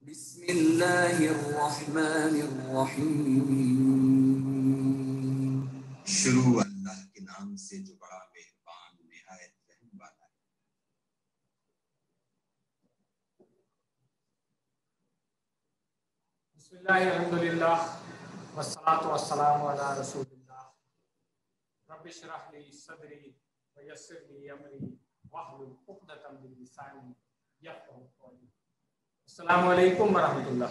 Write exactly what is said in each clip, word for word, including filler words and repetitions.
بسم اللہ الرحمن الرحیم. شروع اللہ کے نام سے جو بڑا مہربان نہایت رحم والا ہے. بسم اللہ الحمدللہ والصلاة والسلام علی رسول اللہ. رب اشرح لی صدری ویسر لی امری واحلل عقدۃ من لسانی یفقہوا قولی. السلام علیکم ورحمۃ اللہ.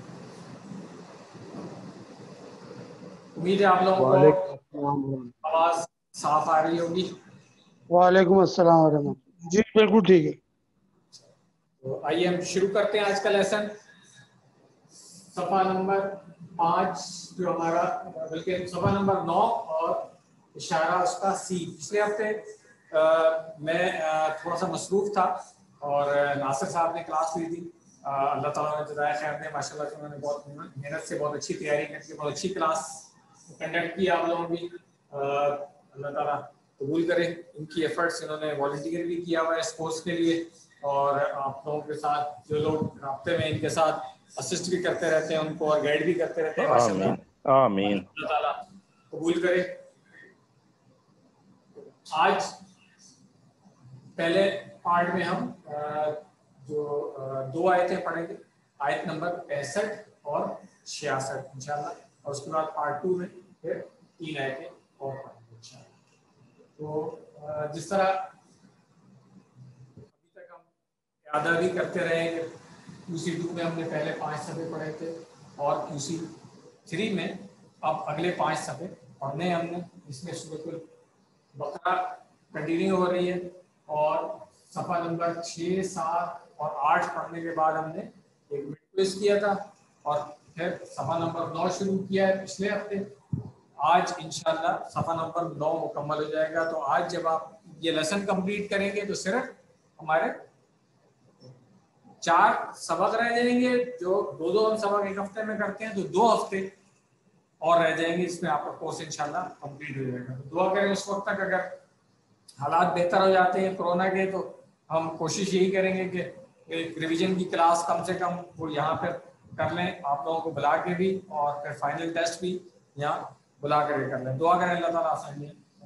امید ہے آپ لوگوں کو آواز صاف آ رہی ہوگی. وعلیکم السلام ورحمۃ اللہ. جی بالکل ٹھیک ہے. تو آئیے ہم شروع کرتے ہیں آج کا لیسن. صفحہ نمبر پانچ جو ہمارا بلکہ صفحہ نمبر نو اور اشارہ اس کا سی. پچھلے ہفتے میں تھوڑا سا مصروف تھا اور ناصر صاحب نے کلاس لی تھی. اللہ تعالیٰ نے جزائے خیر دے. ماشاء اللہ سے انہوں نے بہت محنت سے بہت اچھی تیاری کر کے بہت اچھی کلاس کنڈکٹ کی. آپ لوگوں بھی اللہ تعالیٰ قبول کرے ان کی ایفرٹس. انہوں نے والنٹیئر بھی کیا ہوا ہے اس کورس کے لیے اور آپ لوگوں کے ساتھ جو لوگ رابطے میں ان کے ساتھ اسسٹ بھی کرتے رہتے ہیں ان کو اور گائیڈ بھی کرتے رہتے ہیں. ماشاء اللہ آمین. اللہ تعالیٰ قبول کرے. آج پہلے پارٹ میں ہم جو دو آیتیں پڑھیں گے, آیت نمبر پینسٹھ اور چھیاسٹھ انشاءاللہ, اور اس کے بعد پارٹ ٹو میں پھر تین آیتیں اور پڑھیں گے انشاءاللہ. تو جس طرح ابھی تک ہم اعادہ بھی کرتے رہے کہ کیو سی ٹو میں ہم نے پہلے پانچ صفحے پڑھے تھے اور کیو سی تھری میں اب اگلے پانچ صفحے پڑھنے ہیں ہم نے, جس میں سورۃ البقرہ کنٹینیو ہو رہی ہے اور صفحہ نمبر چھ سات اور آٹھ پڑھنے کے بعد ہم نے ایک منٹ کوئز کیا تھا اور پھر صفحہ نمبر نو شروع کیا ہے پچھلے ہفتے. آج انشاءاللہ صفحہ نمبر نو مکمل ہو جائے گا. تو آج جب آپ یہ لیسن کمپلیٹ کریں گے تو صرف ہمارے چار سبق رہ جائیں گے. جو دو دو ہم سبق ایک ہفتے میں کرتے ہیں تو دو ہفتے اور رہ جائیں گے. اس میں آپ کا کورس انشاءاللہ کمپلیٹ ہو جائے گا. دعا کریں اس وقت تک اگر حالات بہتر ہو جاتے ہیں کورونا کے تو ہم کوشش یہی کریں گے کہ ایک ریویژن کی کلاس کم سے کم وہ یہاں پہ کر لیں آپ لوگوں کو بلا کے بھی, اور پھر فائنل ٹیسٹ بھی یہاں بلا کر کے کر لیں. دعا کریں اللہ تعالیٰ آسانی.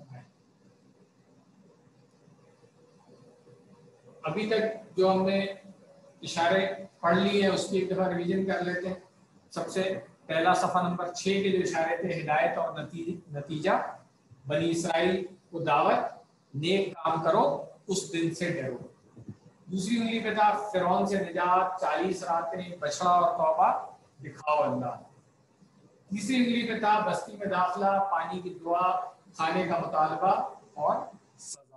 ابھی تک جو ہم نے اشارے پڑھ لی ہیں اس کی ایک دفعہ ریویژن کر لیتے ہیں. سب سے پہلا صفحہ نمبر چھ کے جو اشارے تھے, ہدایت اور نتیجہ, بنی اسرائیل کو دعوت, نیک کام کرو اس دن سے ڈرو. دوسری انگلی پہ تھا فرعون سے نجات, چالیس راتیں, بچڑا اور توبہ, دکھاؤ اللہ. تیسری انگلی پہ تھا بستی میں داخلہ, پانی کی دعا, کھانے کا مطالبہ اور سزا.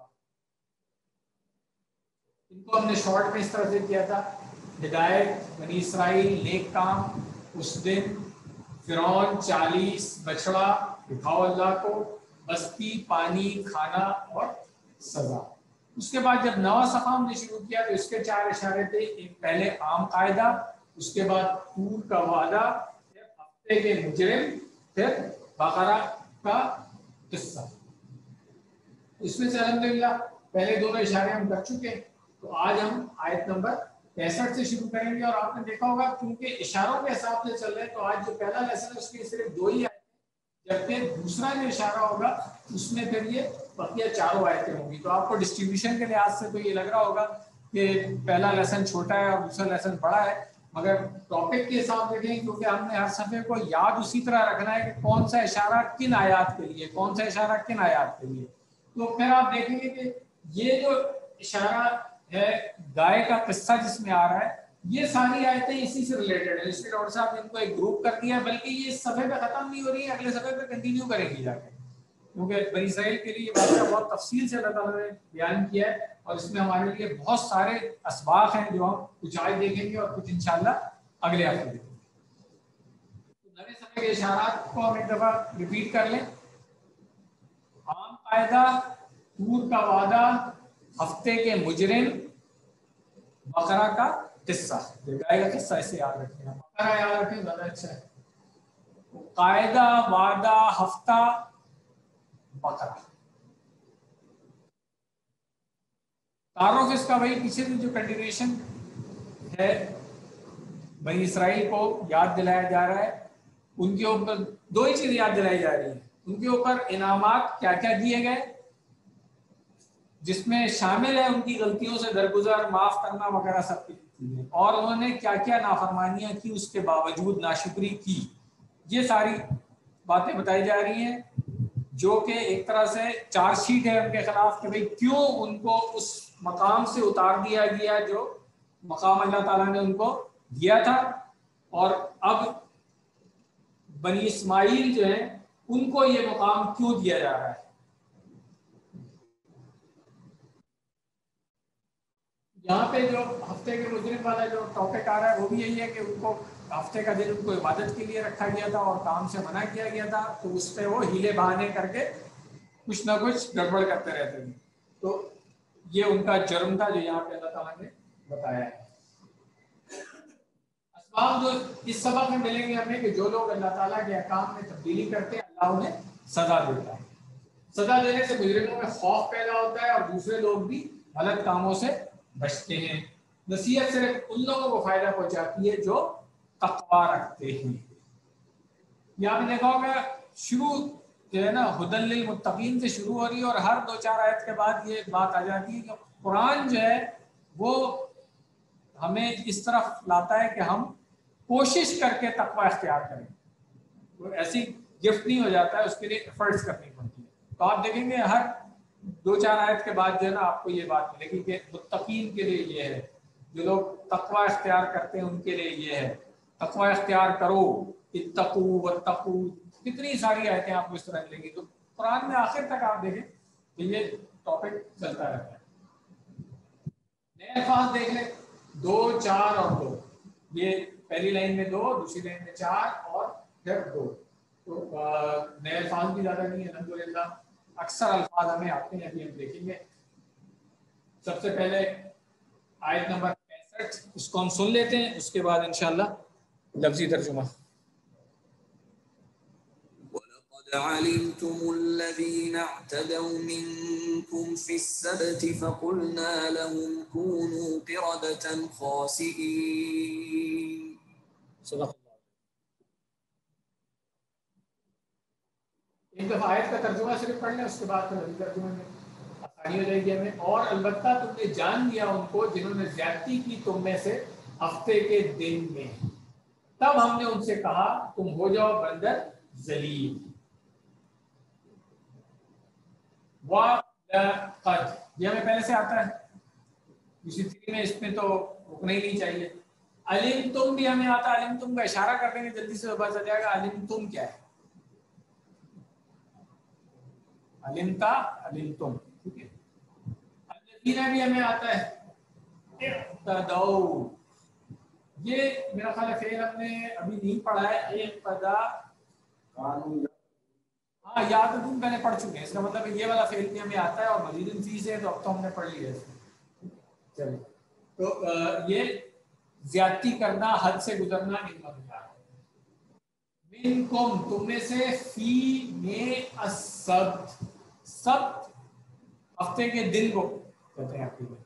ان کو ہم نے شارٹ میں اس طرح سے کیا تھا: ہدایت, بنی اسرائیل, نیک کام, اس دن, فرعون, چالیس, بچڑا, دکھاؤ اللہ کو, بستی, پانی, کھانا اور سزا. اس کے بعد جب نواں صفحہ ہم نے شروع کیا تو اس کے چار اشارے تھے. ایک پہلے عام قاعدہ, اس کے بعد طور کا وعدہ, پھر ہفتے کے مجرم, پھر بقرہ کا قصہ. اس میں سے الحمدللہ پہلے دونوں اشارے ہم کر چکے ہیں. تو آج ہم آیت نمبر پینسٹھ سے شروع کریں گے. اور آپ نے دیکھا ہوگا کیونکہ اشاروں کے حساب سے چل رہے ہیں تو آج جو پہلا لیسن ہے اس کے صرف دو ہی آیتیں, جبکہ دوسرا جو اشارہ ہوگا اس میں پھر یہ بقیہ چاروں آیتیں ہوں گی. تو آپ کو ڈسٹریبیوشن کے لحاظ سے تو یہ لگ رہا ہوگا کہ پہلا لیسن چھوٹا ہے اور دوسرا لیسن بڑا ہے, مگر ٹاپک کے حساب سے دیکھیں کیونکہ ہم نے ہر صفحے کو یاد اسی طرح رکھنا ہے کہ کون سا اشارہ کن آیات کے لیے, کون سا اشارہ کن آیات کے لیے. تو پھر آپ دیکھیں گے کہ یہ جو اشارہ ہے گائے کا قصہ جس میں آ رہا ہے, یہ ساری آیتیں اسی سے ریلیٹڈ ہیں. اس لیے ڈاکٹر صاحب نے ان کو ایک گروپ کر دیا, بلکہ یہ اس صفحے پہ ختم نہیں ہو رہی ہے, اگلے صفحے پہ کنٹینیو کرے گی جا کے, کیونکہ بنی اسرائیل کے لیے واقعہ بہت تفصیل سے اللہ تعالیٰ نے بیان کیا ہے اور اس میں ہمارے لیے بہت سارے اسباق ہیں جو ہم کچھ آج دیکھیں گے اور کچھ انشاءاللہ اگلے ہفتے دیکھیں گے. تو نئے صفحے کے اشارات کو ہم ایک دفعہ ریپیٹ کر لیں. عام قاعدہ, طور کا وعدہ, ہفتے کے مجرم, بقرہ کا قصہ. گائے کا قصہ ایسے یاد رکھیں, بقرہ یاد رکھیں زیادہ اچھا ہے. قاعدہ, وعدہ, ہفتہ, بقرہ. تعارف اس کا وہی پیچھے سے جو کنٹینیوشن ہے, بنی اسرائیل کو یاد دلایا جا رہا ہے، ان کے اوپر دو ہی چیزیں یاد دلائی جا رہی ہیں، ان کے اوپر انعامات کیا کیا دیے گئے جس میں شامل ہے ان کی غلطیوں سے درگزر، معاف کرنا وغیرہ سب کچھ، اور انہوں نے کیا کیا نافرمانیاں کی اس کے باوجود ناشکری کی. یہ ساری باتیں بتائی جا رہی ہیں جو کہ ایک طرح سے چارج شیٹ ہے ان کے خلاف کہ بھئی کیوں ان کو اس مقام سے اتار دیا گیا جو مقام اللہ تعالیٰ نے ان کو دیا تھا، اور اب بنی اسماعیل جو ہیں ان کو یہ مقام کیوں دیا جا رہا ہے. یہاں پہ جو ہفتے کے مجرم والا جو ٹاپک آ رہا ہے وہ بھی یہی ہے کہ ان کو ہفتے کا دن ان کو عبادت کے لیے رکھا گیا تھا اور کام سے منع کیا گیا تھا، تو اس پہ وہ ہیلے بہانے کر کے کچھ نہ کچھ گڑبڑ کرتے رہتے تھے. تو یہ ان کا جرم تھا جو یہاں پہ اللہ تعالیٰ نے بتایا ہے. اسباب جو اس سبق میں ملیں گے ہمیں کہ جو لوگ اللہ تعالیٰ کے احکام میں تبدیلی کرتے ہیں اللہ انہیں سزا دیتا ہے. سزا دینے سے مجرموں میں خوف پیدا ہوتا ہے اور دوسرے لوگ بھی غلط کاموں سے بچتے ہیں. نصیحت صرف ان لوگوں کو فائدہ پہنچاتی ہے جو تقویٰ رکھتے ہیں. یہاں پہ دیکھا ہوگا شروع جو ہے نا ہدی للمتقین سے شروع ہو رہی ہے اور ہر دو چار آیت کے بعد یہ بات آ جاتی ہے کہ قرآن جو ہے وہ ہمیں اس طرف لاتا ہے کہ ہم کوشش کر کے تقویٰ اختیار کریں. وہ ایسی گفٹ نہیں ہو جاتا ہے، اس کے لیے ایفرٹس کرنی پڑتی ہے. تو آپ دیکھیں گے ہر دو چار آیت کے بعد جو ہے نا آپ کو یہ بات ملے گی کہ متقین کے لیے یہ ہے، جو لوگ تقویٰ اختیار کرتے ہیں ان کے لیے یہ ہے، تقویٰ اختیار کرو، اتقوا واتقوا، کتنی ساری آیتیں آپ کو اس طرح ملیں گی. تو قرآن میں آخر تک آپ دیکھیں کہ یہ ٹاپک چلتا رہتا ہے. نئے الفاظ دیکھ لیں، دو، چار اور دو. یہ پہلی لائن میں دو، دوسری لائن میں چار اور پھر دو. تو نئے الفاظ بھی زیادہ نہیں ہے الحمدللہ، اکثر الفاظ ہمیں آتے ہیں. ابھی ہم دیکھیں گے. سب سے پہلے آیت نمبر پینسٹھ، اس کو ہم سن لیتے ہیں، اس کے بعد انشاءاللہ لفظی ترجمہ. وَلَقَدْ عَلِمْتُمُ الَّذِينَ اعْتَدَوْا مِنكُمْ فِي السَّبْتِ فَقُلْنَا لَهُمْ كُونُوا قِرَدَةً خَاسِئِينَ. صدق اللہ. ایک دفعہ آیت کا ترجمہ صرف پڑھ لیں، اس کے بعد پھر لفظی ترجمہ میں آسانی ہو جائے گی ہمیں. اور البتہ تم نے جان لیا ان کو جنہوں نے زیادتی کی تم میں سے ہفتے کے دن میں، تب ہم نے ان سے کہا تم ہو جاؤ بندر ذلیل. وَلَقَدْ یہ ہمیں پہلے سے آتا ہے اسی تھری میں، اس میں تو رکنا ہی نہیں چاہیے. علم تم بھی ہمیں آتا ہے، علم تم کا اشارہ کر دیں گے جلدی سے پتہ چل جائے گا علم تم کیا ہے. علم تا علم تم، ٹھیک ہے. الذین بھی ہمیں آتا ہے. اقتدوا یہ میرا خیال ہے فعل ہم نے ابھی نہیں پڑھا ہے. اقتدا ہاں یاد تو تم پہلے پڑھ چکے ہیں، اس کا مطلب یہ والا فعل بھی ہمیں آتا ہے اور مزید فی سے تو اب تو ہم نے پڑھ لیا ہے. چلیے تو یہ زیادتی کرنا، حد سے گزرنا علم ہے. منکم تم میں سے، فی میں السبت، سبت ہفتے کے دن کو کہتے ہیں آپ کے لیے.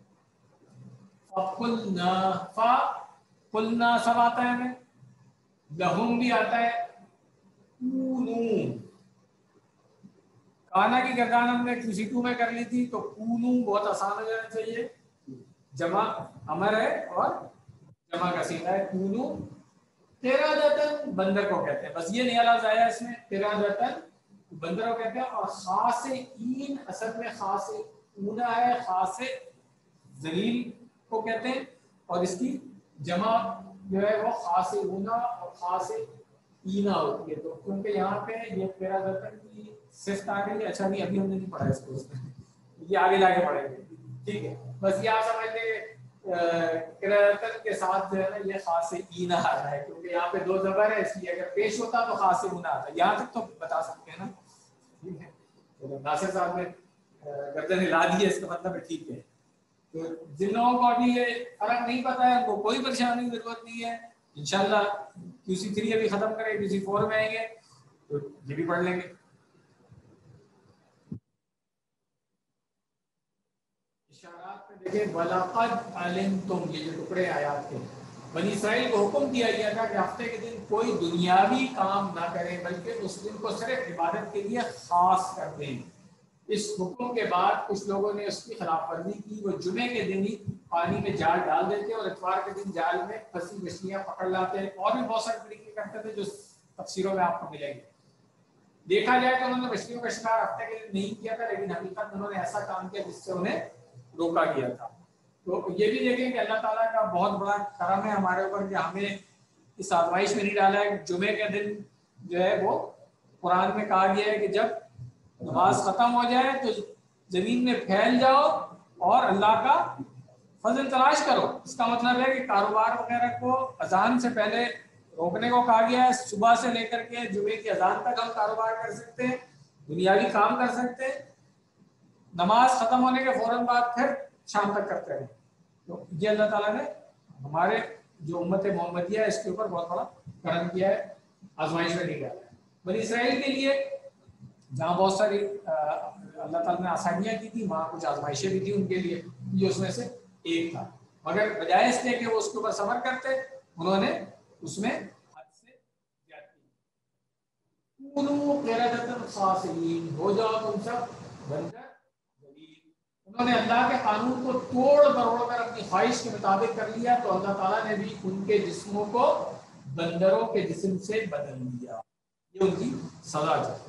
فَقُلْنَا فا قلنا سب آتا ہے ہمیں، لہم بھی آتا ہے. کونو کانا کی گردان ہم نے کسی ٹو میں کر لی تھی، تو کونو بہت آسان ہو جانا چاہیے. جمع امر ہے اور جمع کا صیغہ ہے. کونو قردۃ بندر کو کہتے ہیں، بس یہ نیا لفظ آیا اس میں، قردۃ بندر کو کہتے ہیں. اور خاسئین اصل میں خاسئون ہے، خاص ذلیل کو کہتے ہیں، اور اس کی جمع جو ہے وہ خاسئون اور خاسئین ہوتی ہے. تو کیونکہ یہاں پہ یہ قردۃ کی صفت آ رہی ہے. اچھا نہیں ابھی ہم نے نہیں پڑھا اس کو، اس میں یہ آگے لا کے پڑھیں گے. ٹھیک ہے، بس یہ آپ سمجھ لیں قردۃ کے ساتھ جو ہے نا یہ خاسئین آ رہا ہے کیونکہ یہاں پہ دو زبر ہے، اس لیے اگر پیش ہوتا تو خاسئون آتا. یہاں تک تو بتا سکتے ہیں نا. ٹھیک ہے، تو ناصر صاحب نے گردن ہلا دی ہے، اس کا مطلب ہے ٹھیک ہے. تو جن لوگوں کو ابھی یہ فرق نہیں پتا ہے ان کو کوئی پریشانی کی ضرورت نہیں ہے. انشاءاللہ کیو سی تھری ابھی ختم کرے، کیو سی فور میں آئیں گے تو یہ بھی پڑھ لیں گے. اشارات میں دیکھیں، وَلَقَدْ عَلِمْتُمْ، یہ جو ٹکڑے آیات کے بنی اسرائیل کو حکم دیا گیا تھا کہ ہفتے کے دن کوئی دنیاوی کام نہ کرے بلکہ اس دن کو صرف عبادت کے لیے خاص کر دیں۔ اس حکم کے بعد کچھ لوگوں نے اس کی خلاف ورزی کی، وہ جمعے کے دن ہی پانی میں جال ڈال دیتے اور اتوار کے دن جال میں پھنسی مچھلیاں پکڑ لاتے، اور بھی بہت سارے طریقے کرتے تھے جو تفسیروں میں آپ کو ملیں گے۔ دیکھا جائے تو انہوں نے مچھلیوں کا شکار ہفتے کے دن نہیں کیا تھا، لیکن حقیقت انہوں نے ایسا کام کیا جس سے انہیں روکا گیا تھا۔ تو یہ بھی دیکھیں کہ اللہ تعالیٰ کا بہت بڑا کرم ہے ہمارے اوپر کہ ہمیں اس آزمائش میں نہیں ڈالا ہے۔ جمعے کے دن جو ہے وہ قرآن میں کہا گیا ہے کہ جب نماز ختم ہو جائے تو زمین میں پھیل جاؤ اور اللہ کا فضل تلاش کرو۔ اس کا مطلب ہے کہ کاروبار وغیرہ کو اذان سے پہلے روکنے کو کہا گیا ہے۔ صبح سے لے کر کے جمعے کی اذان تک ہم کاروبار کر سکتے ہیں، دنیاوی کام کر سکتے ہیں، نماز ختم ہونے کے فوراً بعد پھر شام تک کرتے رہیں۔ تو یہ اللہ تعالیٰ نے ہمارے جو امت محمدیہ ہے اس کے اوپر بہت بڑا کرم کیا ہے، آزمائش میں نہیں ڈالا ہے۔ بنی اسرائیل کے لیے جہاں بہت ساری اللہ تعالیٰ نے آسانیاں کی تھی، وہاں کچھ آزمائشیں بھی تھی ان کے لیے، یہ اس میں سے ایک تھا۔ مگر بجائے اس لیے کہ وہ اس کے اوپر صبر کرتے، انہوں نے اس میں حد سے زیادتی۔ کونوا قردۃ خاسئین، ہو جاؤ تم سب بندر ذلیل۔ انہوں نے اللہ کے قانون کو توڑ مروڑ کر اپنی خواہش کے مطابق کر لیا تو اللہ تعالیٰ نے بھی ان کے جسموں کو بندروں کے جسم سے بدل دیا۔ یہ ان کی سزا تھی۔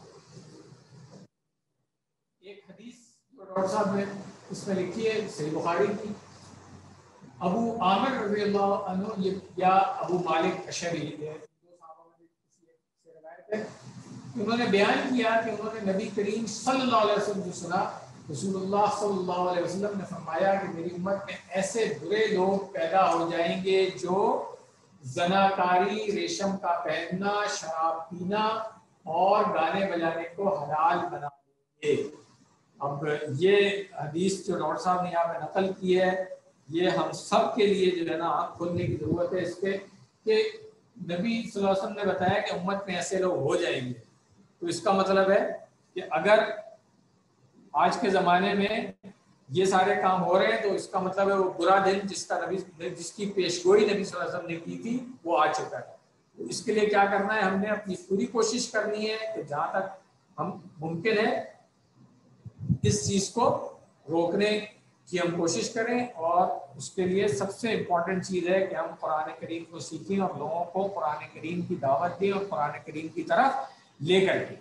ایک حدیث جو ڈاکٹر صاحب نے اس میں لکھی ہے صحیح بخاری کی، ابو عامر رضی اللہ عنہ یا ابو مالک اشعری، دو صحابہ میں کسی سے روایت ہے، انہوں نے بیان کیا کہ انہوں نے نبی کریم صلی اللہ علیہ وسلم جو سنا، رسول اللہ صلی اللہ علیہ وسلم نے فرمایا کہ میری امت میں ایسے برے لوگ پیدا ہو جائیں گے جو زناکاری، ریشم کا پہننا، شراب پینا اور گانے بجانے کو حلال بنا دیں گے۔ اب یہ حدیث جو ڈاکٹر صاحب نے یہاں پہ نقل کی ہے، یہ ہم سب کے لیے جو ہے نا آنکھ کھولنے کی ضرورت ہے اس پہ کہ نبی صلی اللہ علیہ وسلم نے بتایا کہ امت میں ایسے لوگ ہو جائیں گے۔ تو اس کا مطلب ہے کہ اگر آج کے زمانے میں یہ سارے کام ہو رہے ہیں تو اس کا مطلب ہے وہ برا دن جس کا نبی جس کی پیشگوئی نبی صلی اللہ علیہ وسلم نے کی تھی وہ آ چکا ہے۔ تو اس کے لیے کیا کرنا ہے، ہم نے اپنی پوری کوشش کرنی ہے کہ جہاں تک ہم ممکن ہے اس چیز کو روکنے کی ہم کوشش کریں، اور اس کے لیے سب سے امپورٹنٹ چیز ہے کہ ہم قرآن کریم کو سیکھیں اور لوگوں کو قرآن کریم کی دعوت دیں اور قرآن کریم کی طرف لے کر کے۔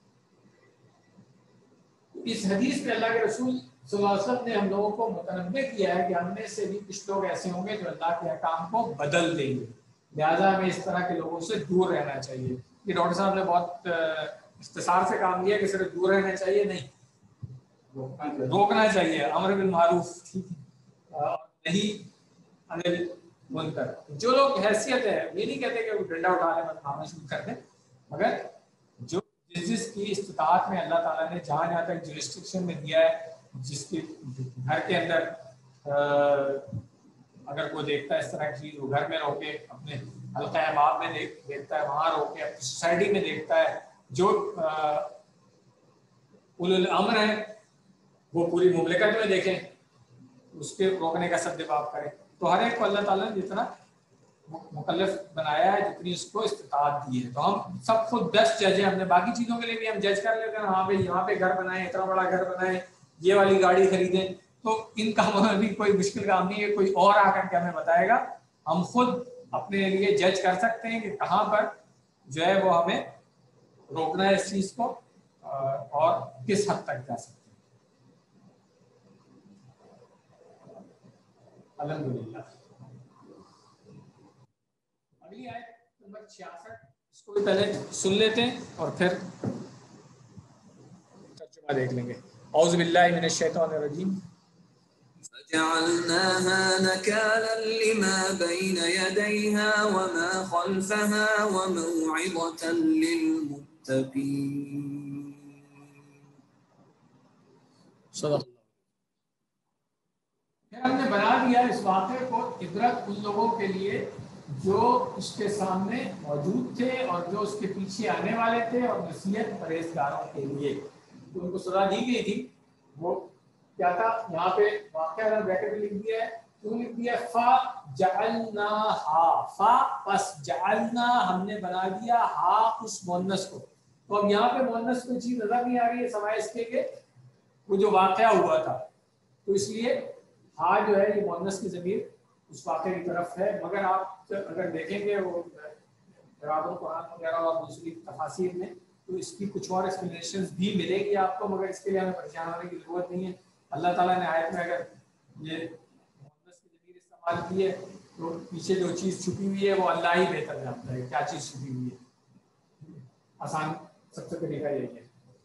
اس حدیث میں اللہ کے رسول صلی اللہ علیہ وسلم نے ہم لوگوں کو متنبہ کیا ہے کہ ہم میں سے بھی کچھ لوگ ایسے ہوں گے جو اللہ کے احکام کو بدل دیں گے، لہٰذا ہمیں اس طرح کے لوگوں سے دور رہنا چاہیے۔ یہ ڈاکٹر صاحب نے بہت اختصار سے کام لیا کہ صرف دور رہنا چاہیے نہیں، روکنا چاہیے، امر بالمعروف نہیں انل منکر۔ جو لوگ حیثیت ہے، یہ نہیں کہتے کہ وہ ڈنڈا اٹھا لیں مارنا شروع کر دیں، مگر جو جس جس کی استطاعت میں اللہ تعالیٰ نے جہاں جہاں تک جورسڈکشن میں دیا ہے، جس کے گھر کے اندر اگر کوئی دیکھتا ہے اس طرح کی چیز وہ گھر میں روکے، اپنے حلقہ احباب میں دیکھتا ہے وہاں روکے، اپنی سوسائٹی میں دیکھتا ہے، جو اولو الامر ہیں وہ پوری مملکت میں دیکھیں، اس کے روکنے کا سدباب کریں۔ تو ہر ایک کو اللہ تعالیٰ نے جتنا مکلف بنایا ہے، جتنی اس کو استطاعت دی ہے، تو ہم سب خود بیسٹ جج ہیں۔ ہم نے باقی چیزوں کے لیے بھی ہم جج کر لیتے ہیں، ہاں بھائی یہاں پہ گھر بنائیں، اتنا بڑا گھر بنائیں، یہ والی گاڑی خریدیں، تو ان کاموں میں بھی کوئی مشکل کام نہیں ہے، کوئی اور آ کر کے ہمیں بتائے گا۔ ہم خود اپنے لیے جج کر سکتے ہیں کہ کہاں پر جو ہے وہ ہمیں روکنا ہے اس چیز کو اور کس حد تک جا سکتے ہیں۔ الحمدللہ۔ اگلی آیت نمبر چھیاسٹھ، اس کو بھی پہلے سن لیتے ہیں اور پھر ترجمہ دیکھ لیں گے۔ اعوذ باللہ من الشیطان الرجیم۔ فجعلناها نكالا لما بين يديها وما خلفها وموعظة للمتقين۔ صدق۔ پھر ہم نے بنا دیا اس واقعے کو عبرت ان لوگوں کے لیے جو اس کے سامنے موجود تھے اور جو اس کے پیچھے آنے والے تھے، اور نصیحت پرہیزگاروں کے لیے جو ان کو سزا دی گئی تھی وہ کیا تھا۔ یہاں پہ واقعہ بریکٹ میں لکھ دیا ہے تو لکھ دیا فا جعلنا ہا فا پس جعلنا ہم نے بنا دیا ہا اس مؤنث کو. تو اب یہاں پہ مؤنث کو چیز نظر نہیں آ رہی ہے سوائے اس کے کہ وہ جو واقعہ ہوا تھا، تو اس لیے ہا جو ہے یہ مؤنث کی ضمیر اس واقعے کی طرف ہے. مگر آپ اگر دیکھیں گے وہ برابر قرآن وغیرہ اور دوسری تفاسیر میں تو اس کی کچھ اور ایکسپلینیشنز بھی ملے گی آپ کو، مگر اس کے لیے ہمیں پریشان ہونے کی ضرورت نہیں ہے. اللہ تعالیٰ نے آیت میں اگر یہ مؤنث کی ضمیر استعمال کی ہے تو پیچھے جو چیز چھپی ہوئی ہے وہ اللہ ہی بہتر جانتا ہے کیا چیز چھپی ہوئی ہے. آسان سب سے طریقہ یہی ہے.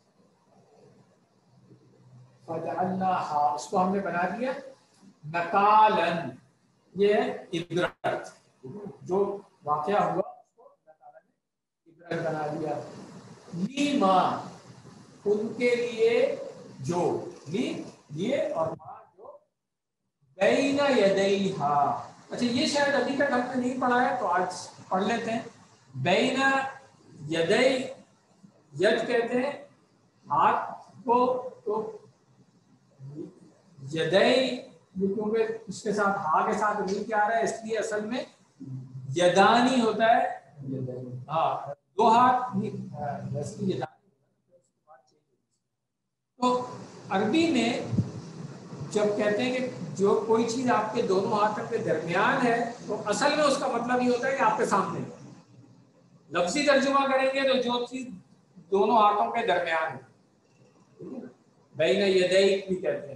فَجَعَلْنَاهَا اس کو ہم نے بنا دیا نَقَالًا، یہ ہے عبرت، جو واقعہ ہوا اس کو اللہ تعالیٰ نے عبرت بنا دیا. لیما ان کے لیے جو، لی لیے اور ما جو بین یدیہا. اچھا یہ شاید ابھی تک ہم نے نہیں پڑھا ہے تو آج پڑھ لیتے ہیں. بین یدی، ید کہتے ہیں ہاتھ کو، تو یدئی کیونکہ اس کے ساتھ ہا کے ساتھ نہیں کیا آ رہا ہے اس لیے اصل میں یدانی ہوتا ہے. ہاں دو ہاتھ یدانی. تو عربی میں جب کہتے ہیں کہ جو کوئی چیز آپ کے دونوں ہاتھوں کے درمیان ہے تو اصل میں اس کا مطلب یہ ہوتا ہے کہ آپ کے سامنے. لفظی ترجمہ کریں گے تو جو چیز دونوں ہاتھوں کے درمیان ہے، بین یدئی بھی کہتے ہیں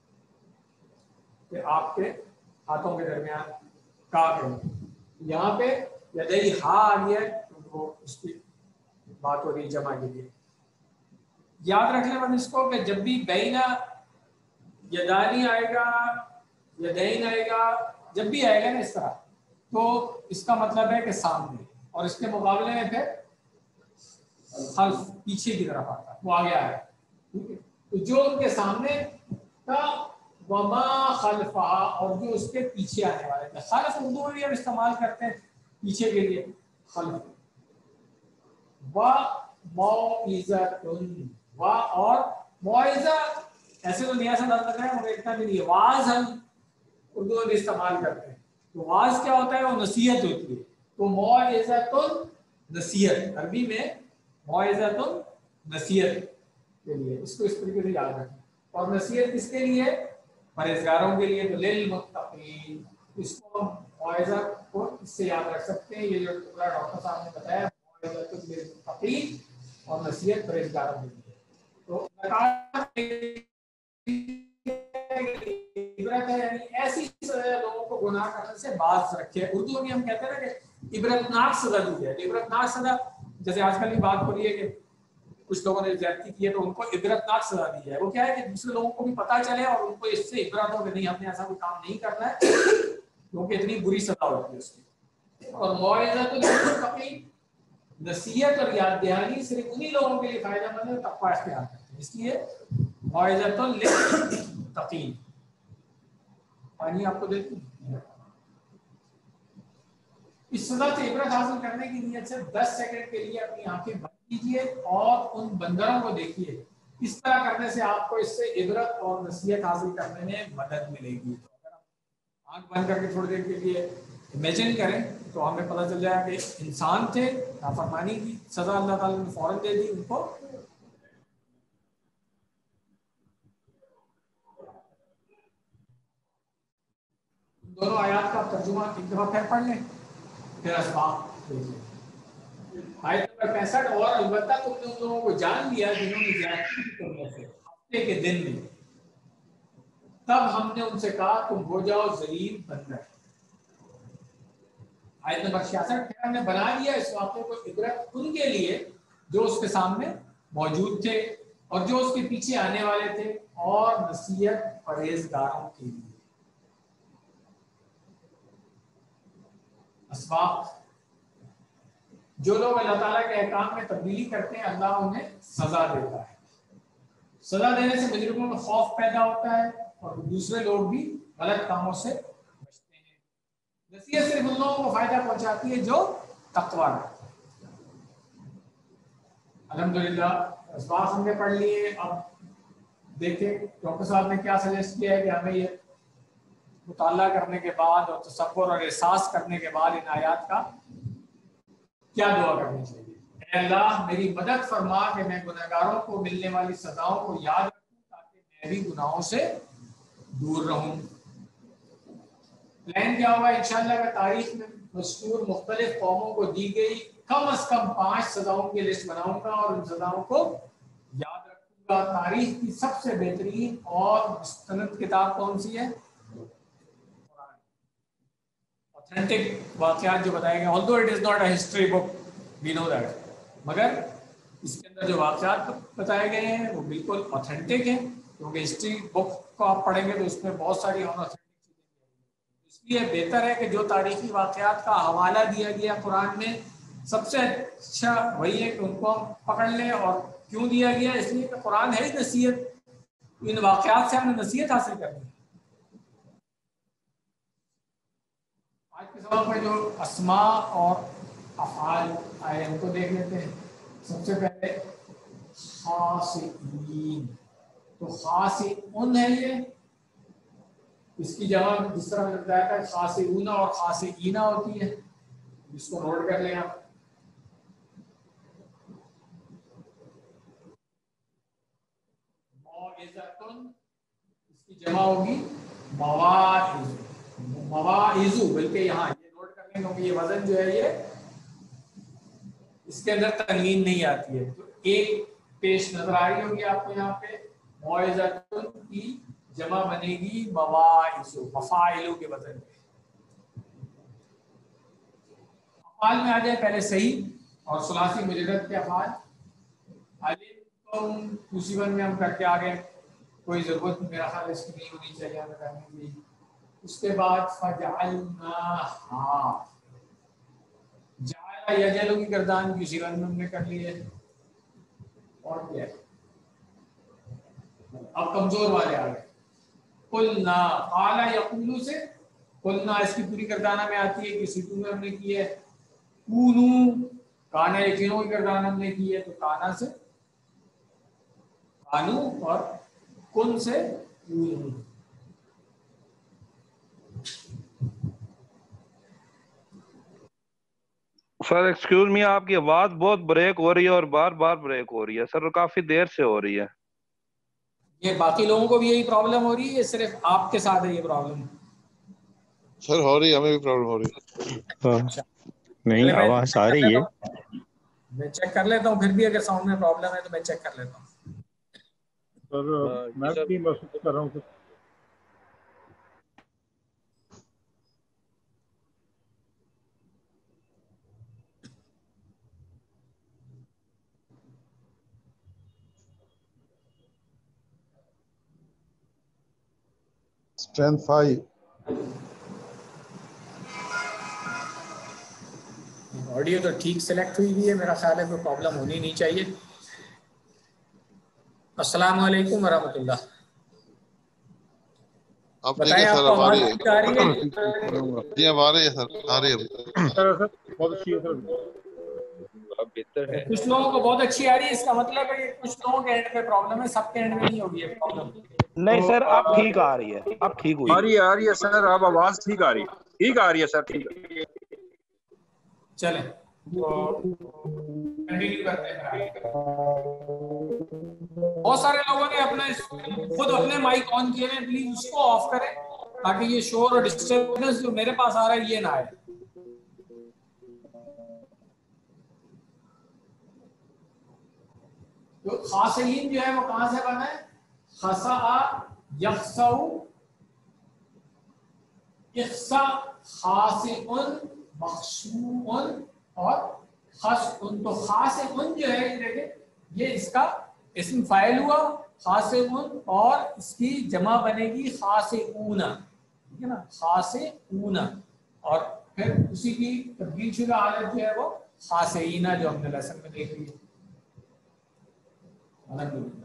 کہ آپ کے ہاتھوں کے درمیان کا ہے. یہاں پہ یدئی ہا آ گیا تو وہ اس کی بات ہو رہی جمع کے لیے. یاد رکھ لیں بس اس کو کہ جب بھی بینا یدانی آئے گا، یدین آئے گا، جب بھی آئے گا نا اس طرح تو اس کا مطلب ہے کہ سامنے، اور اس کے مقابلے میں پھر خلف پیچھے کی طرف آتا ہے، وہ آگے آئے گا. تو جو ان کے سامنے کا وما خلفہ اور جو اس کے پیچھے آنے والے تھے. خلف اردو میں بھی ہم استعمال کرتے ہیں پیچھے کے لیے خلف. و موعظۃ، و اور موعظہ ایسے تو نیاسا لگ رہا ہے مگر اتنا بھی نہیں ہے. واز ہم اردو میں بھی استعمال کرتے ہیں تو واز کیا ہوتا ہے؟ وہ نصیحت ہوتی ہے. تو موعظۃ نصیحت، عربی میں موعظۃ نصیحت کے لیے، اس کو اس طریقے سے یاد رکھیں. اور نصیحت کس کے لیے؟ پرہیزگاروں کے لیے. تو للمتقین، اس کو موعظہ کو اس سے یاد رکھ سکتے ہیں. یہ جو پورا ڈاکٹر صاحب نے بتایا موعظۃ للمتقین اور نصیحت پرہیزگاروں کے لیے. تو عبرت ہے یعنی ایسی لوگوں کو گناہ کرنے سے باز رکھے. اردو میں ہم کہتے ہیں نا کہ عبرتناک سزا دی ہے. عبرتناک سزا جیسے آج کل کی بات ہو رہی ہے کہ کچھ لوگوں نے زیادتی کی ہے تو ان کو عبرتناک سزا دی ہے. وہ کیا ہے کہ دوسرے لوگوں کو بھی پتہ چلے اور ان کو اس سے عبرت ہو کہ نہیں ہم نے ایسا کوئی کام نہیں کرنا ہے کیونکہ اتنی بری سزا ہوتی ہے اس کی. اور موعظۃ للمتقین، نصیحت اور یاد دہانی صرف انہی لوگوں کے لیے فائدہ مند ہے جو تقویٰ اختیار کرتے ہیں. اس لیے موعظۃ للمتقین. پانی آپ کو دیتی ہوں. اس سزا سے عبرت حاصل کرنے کی نیت سے دس سیکنڈ کے لیے اپنی آنکھیں بند کیجیے اور ان بندروں کو دیکھیے. اس طرح کرنے سے آپ کو اس سے عبرت اور نصیحت حاصل کرنے میں مدد ملے گی. تو اگر ہم آنکھ بند کر کے تھوڑی دیر کے لیے امیجن کریں تو ہمیں پتہ چل جائے کہ انسان تھے، نافرمانی کی سزا اللہ تعالیٰ نے فوراً دے دی ان کو. دونوں آیات کا ترجمہ ایک دفعہ پھر پڑھ لیں پھر اسباب دیکھیں. آیت نمبر پینسٹھ، اور البتہ تم نے ان لوگوں کو جان لیا جنہوں نے زیادتی کی تم میں سے ہفتے کے دن میں، تب ہم نے ان سے کہا تم ہو جاؤ ذلیل بندر. آیت نمبر چھیاسٹھ، پھر ہم نے بنا دیا اس واقعے کو عبرت ان کے لیے جو اس کے سامنے موجود تھے اور جو اس کے پیچھے آنے والے تھے، اور نصیحت پرہیزگاروں کے لیے. اسباب، جو لوگ اللہ تعالیٰ کے احکام میں تبدیلی کرتے ہیں اللہ انہیں سزا دیتا ہے. سزا دینے سے مجرموں میں خوف پیدا ہوتا ہے اور دوسرے لوگ بھی غلط کاموں سے بچتے ہیں. نصیحت صرف ان لوگوں کو فائدہ پہنچاتی ہے جو تقویٰ رکھتے ہیں. الحمدللہ اسباب ہم نے پڑھ لیے. اب دیکھیں ڈاکٹر صاحب نے کیا سجیسٹ کیا ہے کہ ہمیں یہ مطالعہ کرنے کے بعد اور تصور اور احساس کرنے کے بعد ان آیات کا کیا دعا کرنی چاہیے؟ اے اللہ میری مدد فرما کہ میں گنہگاروں کو ملنے والی سزاؤں کو یاد رکھوں تاکہ میں بھی گناہوں سے دور رہوں۔ پلان کیا ہوگا انشاءاللہ کہ تاریخ میں مذکور مختلف قوموں کو دی گئی کم از کم پانچ سزاؤں کی لسٹ بناؤں گا اور ان سزاؤں کو یاد رکھوں گا۔ تاریخ کی سب سے بہترین اور مستند کتاب کون سی ہے؟ Authentic واقعات جو بتائے گئے، although it is not a history book, we know that، مگر اس کے اندر جو واقعات بتائے گئے ہیں وہ بالکل authentic ہیں، کیونکہ ہسٹری بک کو آپ پڑھیں گے تو اس میں بہت ساری اور authentic چیزیں ہیں۔ اس لیے بہتر ہے کہ جو تاریخی واقعات کا حوالہ دیا گیا قرآن میں سب سے اچھا وہی ہے کہ ان کو ہم پکڑ لیں۔ اور کیوں دیا گیا؟ اس لیے کہ قرآن ہے ہی نصیحت، ان واقعات سے ہم نے نصیحت حاصل کرنی ہے۔ آج کے سوال میں جو اسماء اور افعال آئے ان کو دیکھ لیتے ہیں۔ سب سے پہلے خاسئین، تو خاسئون ہے یہ، اس کی جگہ جس طرح میں بتایا تھا خاسئون اور خاسئین ہوتی ہے، اس کو نوٹ کر لیں آپ۔ موعظۃ، اس کی جمع ہوگی مواعظ، مواعظ، بلکہ یہاں یہ نوٹ کر لیں کیونکہ یہ وزن جو ہے یہ اس کے اندر تنوین نہیں آتی ہے، تو ایک پیش نظر آ رہی ہوگی آپ کو یہاں پہ، موعظۃ کی جمع بنے گی مواعظ، مفاعل کے وزن پہ۔ افعال میں آ جائے پہلے صحیح اور ثلاثی مجرد کے افعال۔ علمتم اسی ون میں ہم کر کے آگے، کوئی ضرورت میرا خیال اس کی نہیں ہونی چاہیے ہمیں کرنے کی۔ اس کے بعد فجعلناہا، جعل یجعل کی گردان کی اسی ون میں ہم نے کر لی ہے۔ اور کیا ہے؟ اب کمزور والے آ گئے۔ قلنا، قال یقول سے قلنا اس کی پوری گردانہ میں آتی ہے، کسی ٹو میں ہم نے کی ہے۔ کونو، کانا یقینوں کی گردان ہم نے کی ہے، تو کانا سے کانو اور کن سے کونو۔ سر ایکسکیوز می، آپ کی آواز بہت بریک ہو رہی ہے اور بار بار بریک ہو رہی ہے سر، کافی دیر سے ہو رہی ہے۔ یہ باقی لوگوں کو بھی یہی پرابلم ہو رہی ہے، صرف آپ کے ساتھ ہے یہ پرابلم؟ سر ہو رہی ہے، ہمیں بھی پرابلم ہو رہی ہے۔ نہیں آواز آ رہی ہے، میں چیک کر لیتا ہوں، پھر بھی اگر ساؤنڈ میں پرابلم ہے تو میں چیک کر لیتا ہوں۔ سر میں بھی محسوس کر رہا ہوں۔ اسٹرینتھ فائیو، آڈیو تو ٹھیک سلیکٹ ہوئی ہوئی ہے، میرا خیال ہے کوئی پرابلم ہونی نہیں چاہیے۔ السلام علیکم ورحمۃ اللہ۔ آپ ٹھیک بتائیں ہے آپ سر؟ کو اب آ آواز رہی ٹھیک آ رہی ہے؟ ہے؟ جی اب آ رہی ہے سر، آ رہی ہے۔ سر سر بہت اچھی ہے سر، اب بہتر ہے۔ کچھ لوگوں کو بہت اچھی آ رہی ہے، اس کا مطلب ہے کہ کچھ لوگوں کے اینڈ پہ پرابلم ہے، سب کے اینڈ میں نہیں ہوگی یہ پرابلم۔ نہیں سر اب ٹھیک آ رہی ہے، اب ٹھیک ہوئی آ رہی ہے آ رہی ہے سر، اب آواز ٹھیک آ رہی ہے، ٹھیک آ رہی ہے سر، ٹھیک ہے۔ چلیں تو کنٹینیو کرتے ہیں۔ بہت سارے لوگوں نے اپنا خود اپنے مائک آن کیے ہیں، پلیز اس کو آف کریں تاکہ یہ شور اور ڈسٹربنس جو میرے پاس آ رہا ہے یہ نہ آئے۔ تو خاسئین جو ہے وہ کہاں سے بنا ہے؟ خسا یخسع، اخسا، خاسئن، مخشوع اور خسئن۔ تو خاسئن جو ہے یہ دیکھیں یہ اس کا اسم فاعل ہوا خاسئن، اور اس کی جمع بنے گی خاسئون، ٹھیک ہے نا، خاسئون، اور پھر اسی کی تبدیل شدہ حالت جو ہے وہ خاسئین جو ہم نے لیسن میں دیکھ لی ہے۔ الحمدللہ۔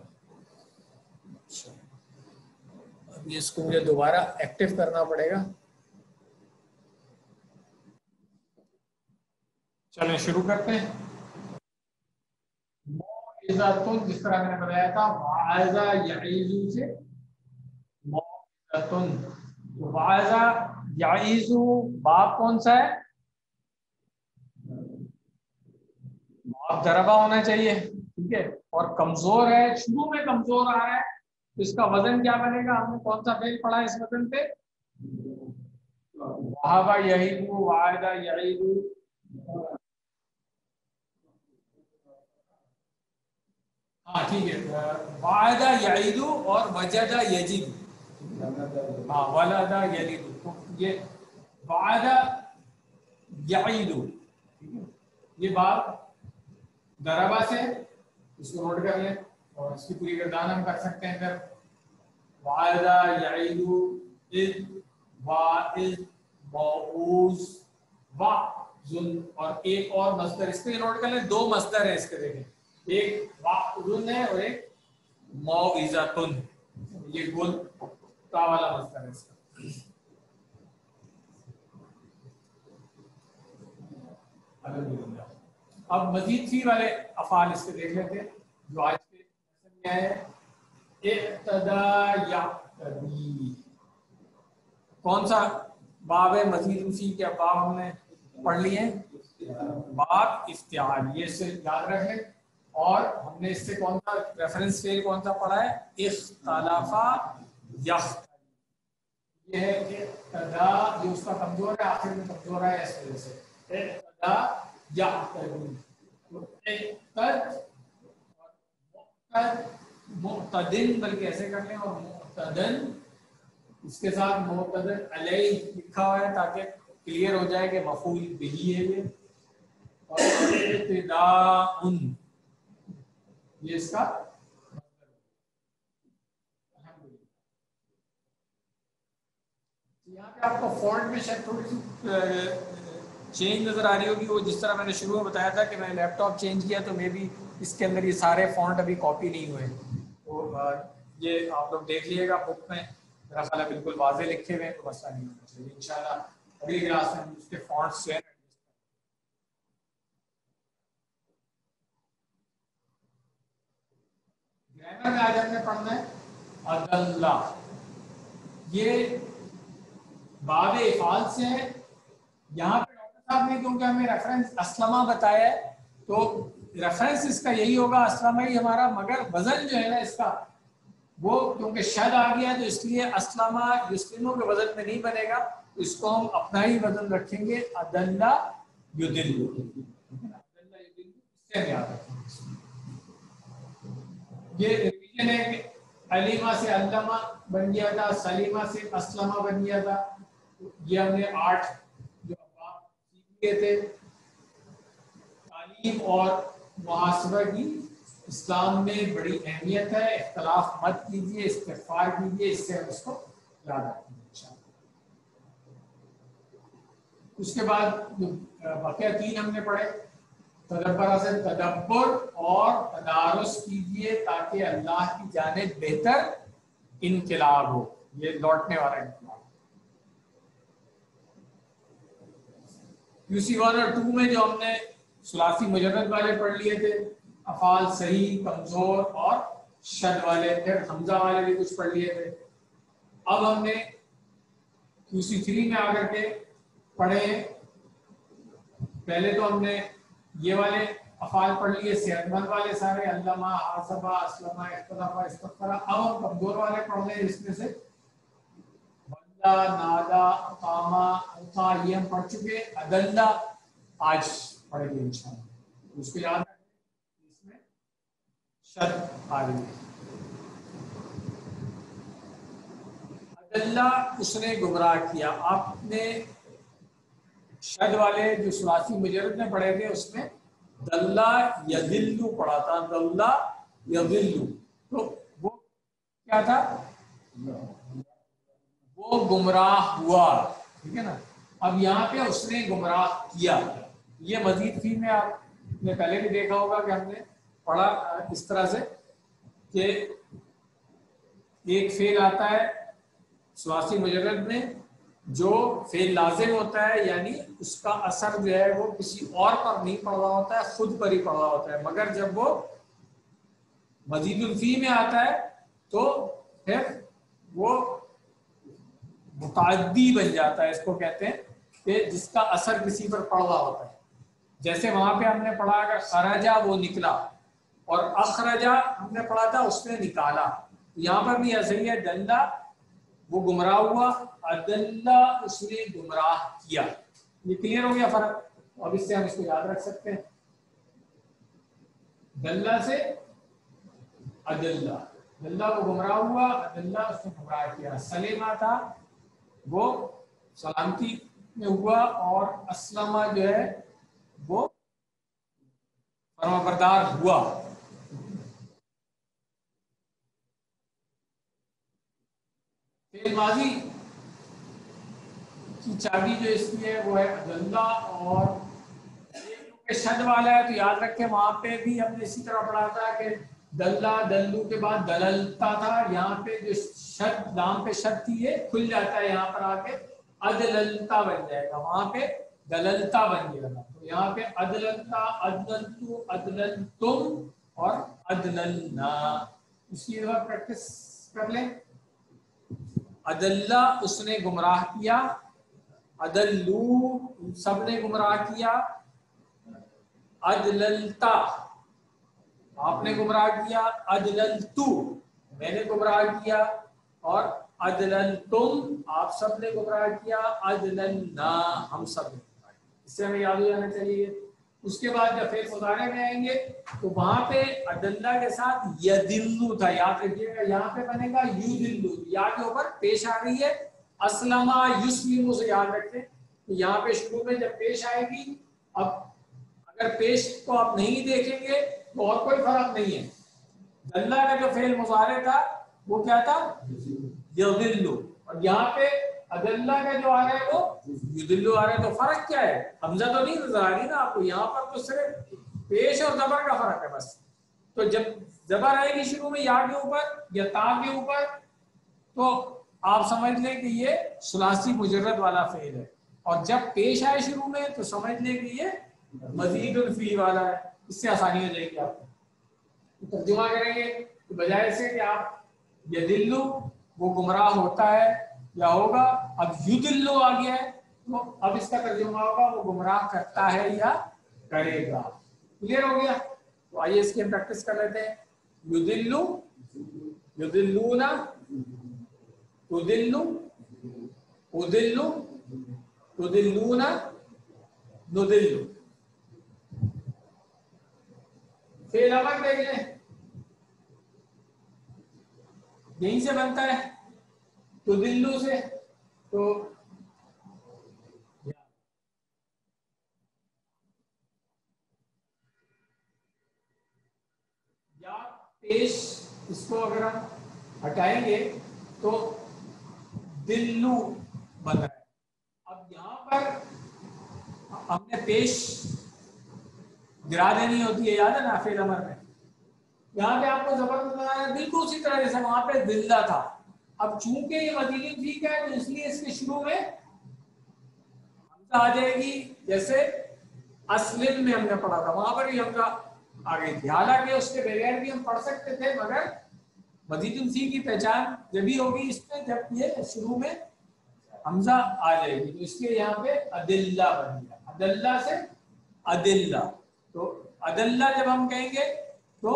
اب اس کو مجھے دوبارہ ایکٹیو کرنا پڑے گا۔ چلیں شروع کرتے ہیں۔ موعظۃ، جس طرح میں نے بتایا تھا، وعظ یعظ سے موعظۃ، वाजा याइजु बाप कौन सा है, बाप दरबा होना चाहिए, ठीक है, और कमजोर है, शुरू में कमजोर आ रहा है, तो इसका वजन क्या बनेगा, हमने कौन सा फेल पढ़ा इस वजन पे, वहाबा यहीदु वायदा यहीदु, हाँ ठीक है, वायदा यहीदु और वजदा यजीदु, हाँ वलदा यलीदु, तो ये वायदा यहीदु, ये बात दरबा से, इसको नोट कर लें और इसकी पूरी गर्दान हम कर सकते हैं। फिर वायदा यईदु इद वाइज मऊज वाजुन, और एक और मस्दर इसके नोट कर लें, दो मस्दर है इसके, देखें एक वाजुन है और एक मौइज़तुन, ये गुल ता वाला मस्दर है इसका। अब मजीद फी वाले अफाल इसके देख लेते हैं जो आज के लेसन में है। इक्तदा यक्तदी, कौन सा बाब है, मजीद फी के बाब हमने पढ़ लिए हैं, बाब इफ्तिआल, ये से याद रख लें। और हमने इससे कौन सा रेफरेंस फेल कौन सा पढ़ा है, इख्तलाफा यख्तली, ये है इक्तदा, जो उसका कमजोर है, आखिर में कमजोर है इस वजह से, इक्तदा यक्तदी, मुक़्तदिन बल्कि ऐसे कर लें, और मुक़्तदन इसके साथ मुक़्तदन अलैहि लिखा हुआ है ताकि क्लियर हो जाए कि मफ़ूल बिही है ये, और इब्तिदाउन ये इसका। यहाँ पे आपको फॉन्ट में शायद थोड़ी सी चेंज नजर आ रही होगी, वो जिस तरह मैंने शुरू में बताया था कि मैंने लैपटॉप चेंज किया तो मे भी इसके अंदर ये सारे फॉन्ट अभी कॉपी नहीं हुए, तो ये आप लोग देख लीजिएगा बुक में, मेरा ख्याल है बिल्कुल वाज़े लिखे हुए हैं, तो मसला नहीं होना चाहिए। इंशाल्लाह अगली क्लास में उसके फॉन्ट से ग्रामर में आज हमने पढ़ना है अदल्ला, ये बाब इफ़ाल से है। यहाँ पे डॉक्टर साहब ने क्योंकि हमें रेफरेंस अस्लमा बताया है तो रेफरेंस इसका यही होगा, अस्लमा ही हमारा, मगर वजन जो है ना इसका वो क्योंकि शद आ गया तो इसलिए अस्लमा युस्लिमों के वजन में नहीं बनेगा, तो इसको हम अपना ही वजन रखेंगे, अदल्ला युदिल्लु, अदल्ला युदिल्लु, इससे हम याद रखेंगे। ये रिवीजन है कि अलीमा से अल्लमा बन गया था, सलीमा से अस्लमा बन गया था, ये हमने आठ जो सीख लिए थे। तालीम और मुहासबा की इस्लाम में बड़ी अहमियत है, इख्तलाफ मत कीजिए, इस्तिग़फ़ार कीजिए, इससे हम उसको याद रखेंगे इंशाअल्लाह। उसके बाद जो बाकी तीन हमने पढ़े, तदब्बर से तदब्बर और तदारुस कीजिए ताकि अल्लाह की जानिब बेहतर इनक़िलाब हो, ये लौटने वाला इनक़िलाब। यूसी वन और टू में जो हमने सुलासी मुजर्रद वाले पढ़ लिए थे, अफाल सही, कमजोर और शद वाले, फिर हमजा वाले भी कुछ पढ़ लिए थे। अब हमने यूसी थ्री में आकर के पढ़े, पहले तो हमने ये वाले अफाल पढ़ लिए, सेहतमंद वाले सारे, अल्लमा, हासबा, अस्लमा, इख्तलाफा, इस्तग़फ़रा। अब हम कमजोर वाले पढ़ रहे हैं, इसमें से बंदा, नादा, अकामा, अल्का, ये हम पढ़ चुके। अदल्ला आज पढ़ेंगे इंशाअल्लाह, उसको याद रखें, इसमें शद आ रही है। अदल्ला उसने गुमराह किया, आपने शद वाले जो सुलासी मुजर्रद में पढ़े थे उसमें दल्ला यदिल्लु पढ़ा था, दल्ला यदिल्लु, तो वो क्या था, वो गुमराह हुआ, ठीक है ना। अब यहाँ पे उसने गुमराह किया, ये मजीद फी में आपने पहले भी देखा होगा कि हमने पढ़ा इस तरह से कि एक फेल आता है सुलासी मुजर्रद में जो फेल लाजिम होता है, यानी उसका असर जो है वो किसी और पर नहीं पड़ रहा होता है, खुद पर ही पड़ रहा होता है, मगर जब वो मजीदुल फी में आता है तो फिर वो متعدی بن جاتا ہے، اس کو کہتے ہیں کہ جس کا اثر کسی پر پڑ رہا ہوتا ہے. جیسے وہاں پہ ہم نے پڑھا کہ خرجا وہ نکلا، اور اخرجا ہم نے پڑھا تھا اس نے نکالا. یہاں پر بھی ایسے ہی ہے، دلہ وہ گمراہ ہوا، ادلہ اس نے گمراہ کیا. یہ کلیئر ہو گیا فرق؟ اب اس سے ہم اس کو یاد رکھ سکتے ہیں، دلہ سے ادلہ، دلہ وہ گمراہ ہوا، ادلہ اس نے گمراہ کیا. سلیمہ تھا وہ سلامتی میں ہوا، اور اسلمہ جو ہے وہ فرما بردار ہوا. فعل ماضی کی چابی جو اس کی ہے وہ ہے ادلہ، اور شد والا ہے تو یاد رکھیں وہاں پہ بھی ہم نے اسی طرح پڑھا تھا کہ دلہ دلو کے بعد دللتا تھا. یہاں پہ جو شد لام پہ شد تھی یہ کھل جاتا ہے، یہاں پر آ کے ادللتا بن جائے گا، وہاں پہ دللتا بن گیا تھا. تو یہاں پہ ادللتا، ادللتو، ادللتم اور ادللنا. اس کی ایک بار پریکٹس کر لیں. ادلہ اس نے گمراہ کیا، ادلو سب نے گمراہ کیا، ادللتا آپ نے گمراہ کیا، ادللتو میں نے گمراہ کیا، اور ادللتم آپ سب نے گمراہ کیا، ادللنا ہم سب نے گمراہ کیا. اس سے ہمیں یاد ہو جانا چاہیے. اس کے بعد جب فعل مضارع میں آئیں گے تو وہاں پہ ادلہ کے ساتھ یدلو تھا، یاد رکھیے گا. یہاں پہ بنے گا یدلو، یا کے اوپر پیش آ رہی ہے اسلمہ یسلمو سے، یاد رکھیں. یہاں پہ شروع میں جب پیش آئے گی، اب اگر پیش کو آپ نہیں دیکھیں گے تو اور کوئی فرق نہیں ہے. دلہ کا جو فعل مضارع تھا وہ کیا تھا؟ یدلو، اور یہاں پہ ادلہ کا جو آ رہا ہے وہ یدلو آ رہا ہے. تو فرق کیا ہے؟ حمزہ تو نہیں نظر آ رہی نا آپ کو، یہاں پر تو صرف پیش اور زبر کا فرق ہے بس. تو جب زبر آئے گی شروع میں یا کے اوپر یا تا کے اوپر تو آپ سمجھ لیں کہ یہ ثلاثی مجرد والا فعل ہے، اور جب پیش آئے شروع میں تو سمجھ لیں کہ یہ مزید الفی والا ہے. اس سے آسانی ہو جائے گی. آپ ترجمہ کریں گے تو بجائے سے کہ آپ یدلو وہ گمراہ ہوتا ہے یا ہوگا، اب یدلو آ گیا ہے تو اب اس کا ترجمہ ہوگا وہ گمراہ کرتا ہے یا کرے گا. کلیئر ہو گیا؟ تو آئیے اس کی ہم پریکٹس کر لیتے ہیں. یدلو، یدلونا، تدلو، ادلو، تدلونا، ندلو. فعل امر دیکھ لیں، یہیں سے بنتا ہے تدلو سے. تو یا پیش اس کو اگر ہم ہٹائیں گے تو دلو بن رہا ہے. اب یہاں پر ہم نے پیش گرا دینی ہوتی ہے، یاد ہے نا فعل امر میں. یہاں پہ آپ کو زبردست بنایا بالکل اسی طرح جیسے وہاں پہ دلہ تھا. اب چونکہ یہ مدینی ٹھیک ہے تو اس لیے اس کے شروع میں حمزہ آ جائے گی، جیسے اسلم میں ہم نے پڑھا تھا وہاں پر بھی حمزہ آ گئی تھی. حالانکہ اس کے بغیر بھی ہم پڑھ سکتے تھے، مگر مزید الفی کی پہچان جبھی ہوگی اس میں جب یہ شروع میں حمزہ آ جائے گی. تو اس لیے یہاں پہ ادلہ بن گیا، ادلہ سے ادلہ. تو ادلہ جب ہم کہیں گے تو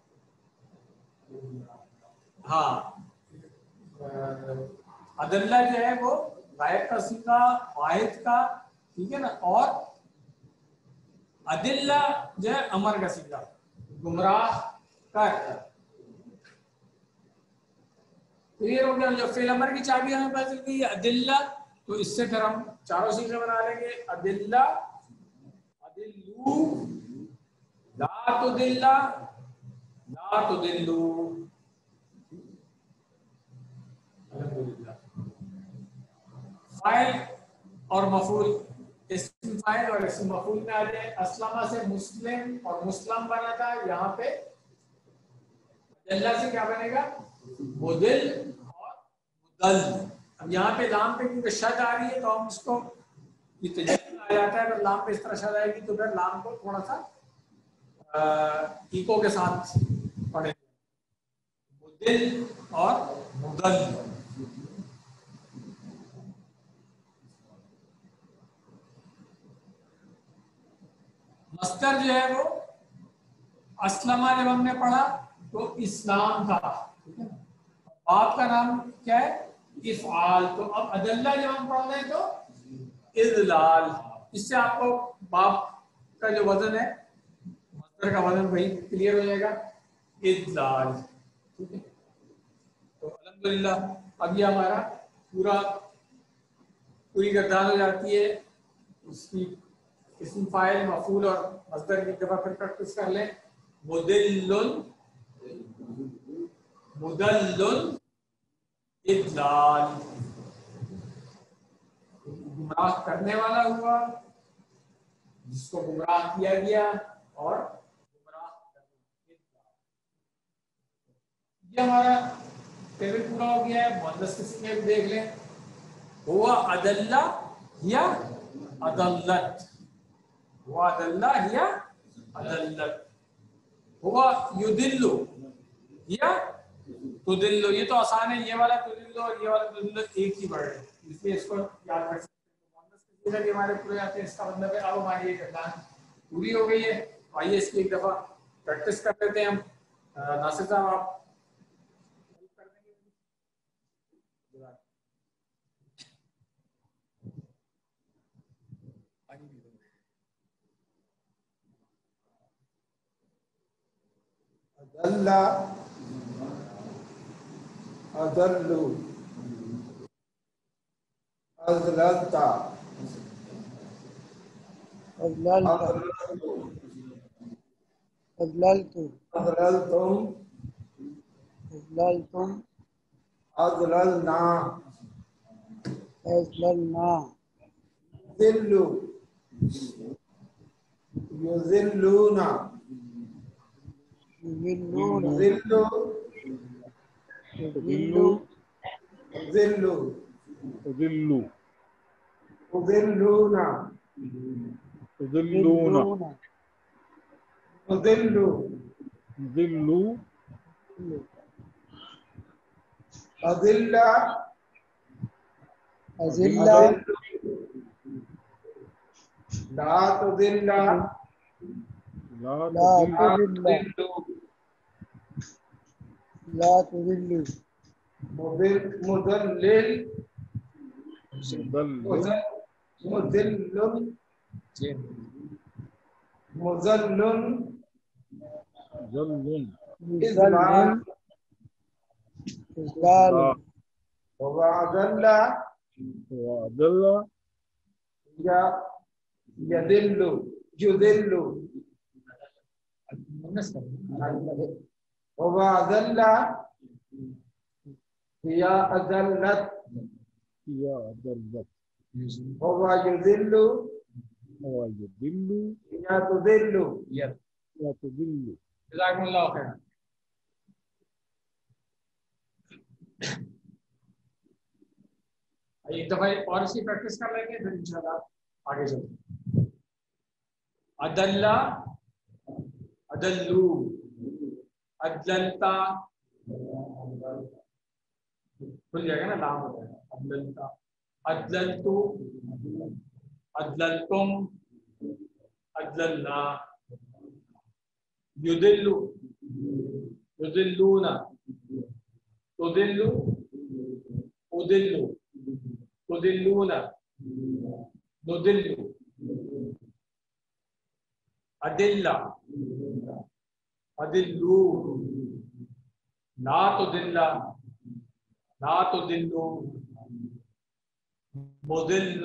ہاں ادلہ جو ہے وہ غائب کا صیغہ، واحد کا، ٹھیک ہے نا. اور ادلہ جو ہے امر کا صیغہ، گمراہ کر. کلیئر ہو گیا؟ جو فعل امر کی چابی ہمیں پتہ چل گئی ادلہ، تو اس سے پھر ہم چاروں صیغے بنا لیں گے. ادلہ، ادلو، لا تدلہ، لا تدلو. الحمدللہ. فاعل اور مفعول، اسم فاعل اور اسم مفعول میں آ جائے. اسلمہ سے مسلم اور مسلم بنا تھا، یہاں پہ ادلہ سے کیا بنے گا؟ مدل اور مدل. اب یہاں پہ لام پہ کیونکہ شد آ رہی ہے تو ہم اس کو یہ تجدید آ جاتا ہے. اگر لام پہ اس طرح شد آئے گی تو پھر لام کو تھوڑا سا ایکو کے ساتھ پڑھیں، مدل اور مدل. مصدر جو ہے وہ اسلمہ جب ہم نے پڑھا تو اسلام تھا، ٹھیک ہے نا. باپ کا نام کیا ہے؟ افعال. تو اب ادلہ جب ہم پڑھ رہے ہیں تو اذلال. اس سے آپ کو باپ کا جو وزن ہے مصدر کا وزن وہی کلیئر ہو جائے گا، اذلال. ٹھیک ہے. تو الحمدللہ اب یہ ہمارا پورا پوری گردان ہو جاتی ہے. اس کی اسم فاعل مفعول اور مصدر کی دفعہ پھر پریکٹس کر لیں. مدل مدل اضلال، گمراہ کرنے والا ہوا، جس کو گمراہ کیا گیا، اور گمراہ کرنا. یہ ہمارا ٹیبل پورا ہو گیا ہے. مؤنث کے سینے بھی دیکھ لیں. ہوا ادلہ یا ادلت، ہوا ادلہ یا ادلت، ہوا یدلو یا تدلو. یہ تو آسان ہے، یہ والا تدلو اور یہ والا تدلو ایک ہی ورڈ ہے، اس لیے اس کو یاد رکھ سکتے ہیں. مؤنث کے ہمارے پورے آتے ہیں. اس کا مطلب ہے اب ہماری یہ گردان پوری ہو گئی ہے. آئیے اس کی ایک دفعہ پریکٹس کر لیتے ہیں ہم. ناصر صاحب آپ کر دیں گے؟ ادلہ ادلو ازللتا أضللت أضللت ازللتم أضللتم ازللنا أضللنا ذلوا يذلون يضلون ذلوا يضلوا ذلوا تضلوا يذلون تضلون يذلوا ذلوا أذلة أذلة لا تذل لا لا تضل تضل لا تضل مذل مذلل مضل مذل مذل ظل إذلال إذلال وأذل وأضل يا يذل يذل وأذل هي أذلت يا أضلت هو يذل هو يضل هي تذل لا تضل. جزاکم اللہ خیر. ایک دفعہ اور اس کی پریکٹس کر لیں گے پھر انشاءاللہ آگے چلتے ہیں. ادلہ ادلو ادللتا کھل جائے گا نا، لام ہوتا ہے. ادللتا ادللتو ادللتم ادللنا یدلو یدلون تدلو ادلو تدلون ندلو ادلہ ادلو لا تدل لا تدلو مضل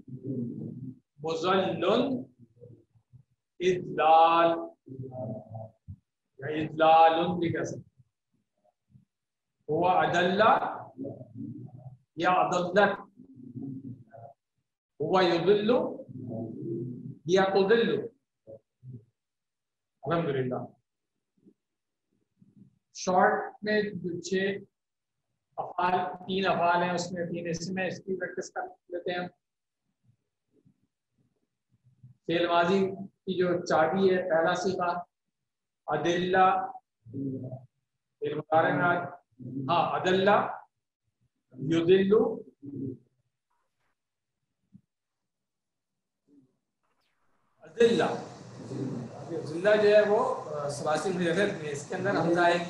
مضل اضلال یا اضلال بھی کہہ سکتے. ہوا ادلہ یا ادلت، ہوا یضل یا تضل. الحمدللہ شارٹ میں جو چھ افعال تین افعال ہیں اس میں تین حصے میں اس کی پریکٹس کر لیتے ہیں. فعل ماضی کی جو چابی ہے پہلا صیغہ ادلہ، فعل مضارع میں ہاں ادلہ یضل ادلہ ذلہ جو ہے وہ ثلاثی مجرد میں اس کے اندر حمزہ ہے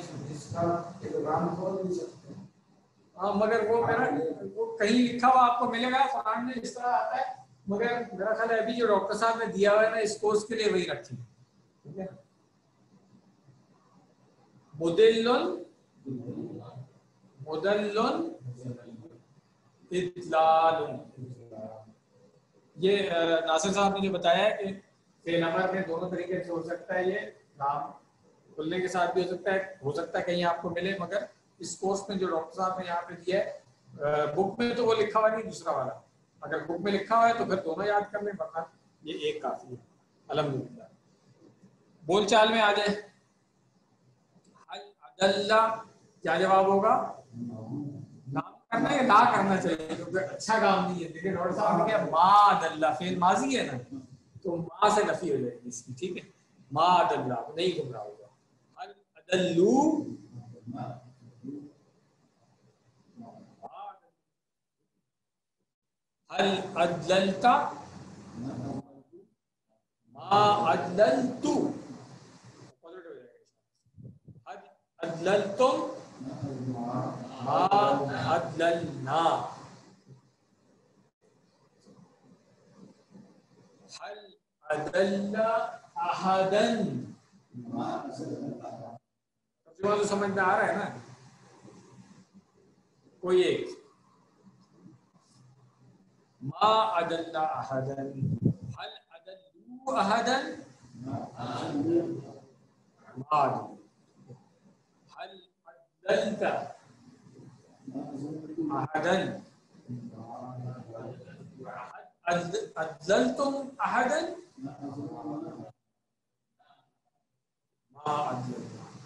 ہاں، مگر وہ میرا وہ کہیں لکھا ہوا آپ کو ملے گا قرآن میں اس طرح آتا ہے، مگر میرا خیال ہے ابھی جو ڈاکٹر صاحب نے دیا ہوا ہے نا اس کورس کے لیے وہی رکھیں، ٹھیک ہے؟ مدلن مدلن اضلال، یہ ناصر صاحب نے جو بتایا ہے کہ فعل امر میں دونوں طریقے سے ہو سکتا ہے، یہ نام کھلنے کے ساتھ بھی ہو سکتا ہے، ہو سکتا ہے کہیں آپ کو ملے، مگر اس کورس میں جو ڈاکٹر صاحب نے یہاں پہ دیا ہے بک میں تو وہ لکھا ہوا نہیں دوسرا والا، اگر بک میں لکھا ہوا ہے تو پھر دونوں یاد کر لیں، ورنہ یہ ایک کافی ہے۔ الحمدللہ بول چال میں آ جائے، حل عدلہ کیا جواب ہوگا؟ نام کرنا ہے، لا کرنا چاہیے کیونکہ اچھا کام نہیں ہے، دیکھیں ڈاکٹر صاحب نے کیا ما عدلہ فعل ماضی ہے نا، تو ما سے نفی ہو جائے گی اس کی، ٹھیک ہے؟ ما عدلہ نہیں گمراہ ہوگا۔ حل عدلو حل عدلت ما عدلت، حل عدلتم ما عدلنا، حل عدل احدا، ترجمہ تو سمجھ میں آ رہا ہے نا؟ کوئی ایک ما عدل احدا، هل عدلوا احدا، ما عدل، هل عدلت احدا، عدلتم احدا، ما عدل۔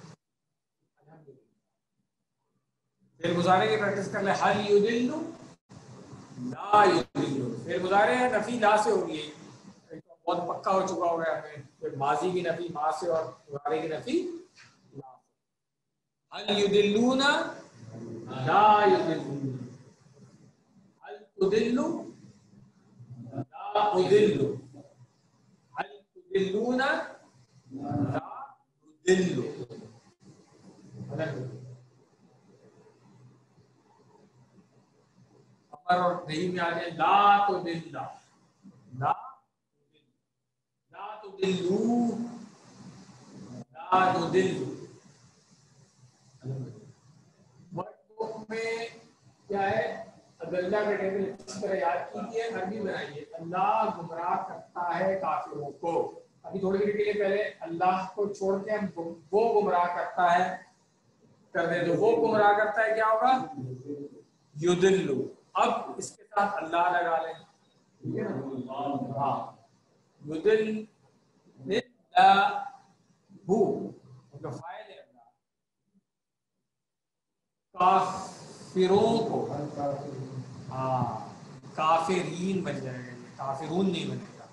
پھر مضارع کی پریکٹس کر لیں، حل یضل لا یضل، پھر مضارع ہے نفی لا سے ہوگی، بہت پکا ہو چکا ہوگا ہمیں، پھر ماضی کی نفی ما سے اور مضارع کی نفی لا سے۔ حل یضلون لا یضلون، حل تضل لا اضل، حل تضلون لا اضل۔ اور نہیں میں آ جائے لا تضل، لا لا تضلوا لا تضل۔ ورڈ بک میں کیا ہے؟ عدلہ کا ٹیبل اس طرح یاد کیجیے، عربی بنائیے، اللہ گمراہ کرتا ہے کافروں کو۔ ابھی تھوڑی دیر کے لیے پہلے اللہ کو چھوڑ کے ہم وہ گمراہ کرتا ہے کر دیں، تو وہ گمراہ کرتا ہے کیا ہوگا؟ یضل۔ اب اس کے ساتھ اللہ لگا لیں، ہاں یضل ہو فاعل ہے اللہ، کافروں کو، ہاں کافرین بن جائے گا، کافرون نہیں بنے گا۔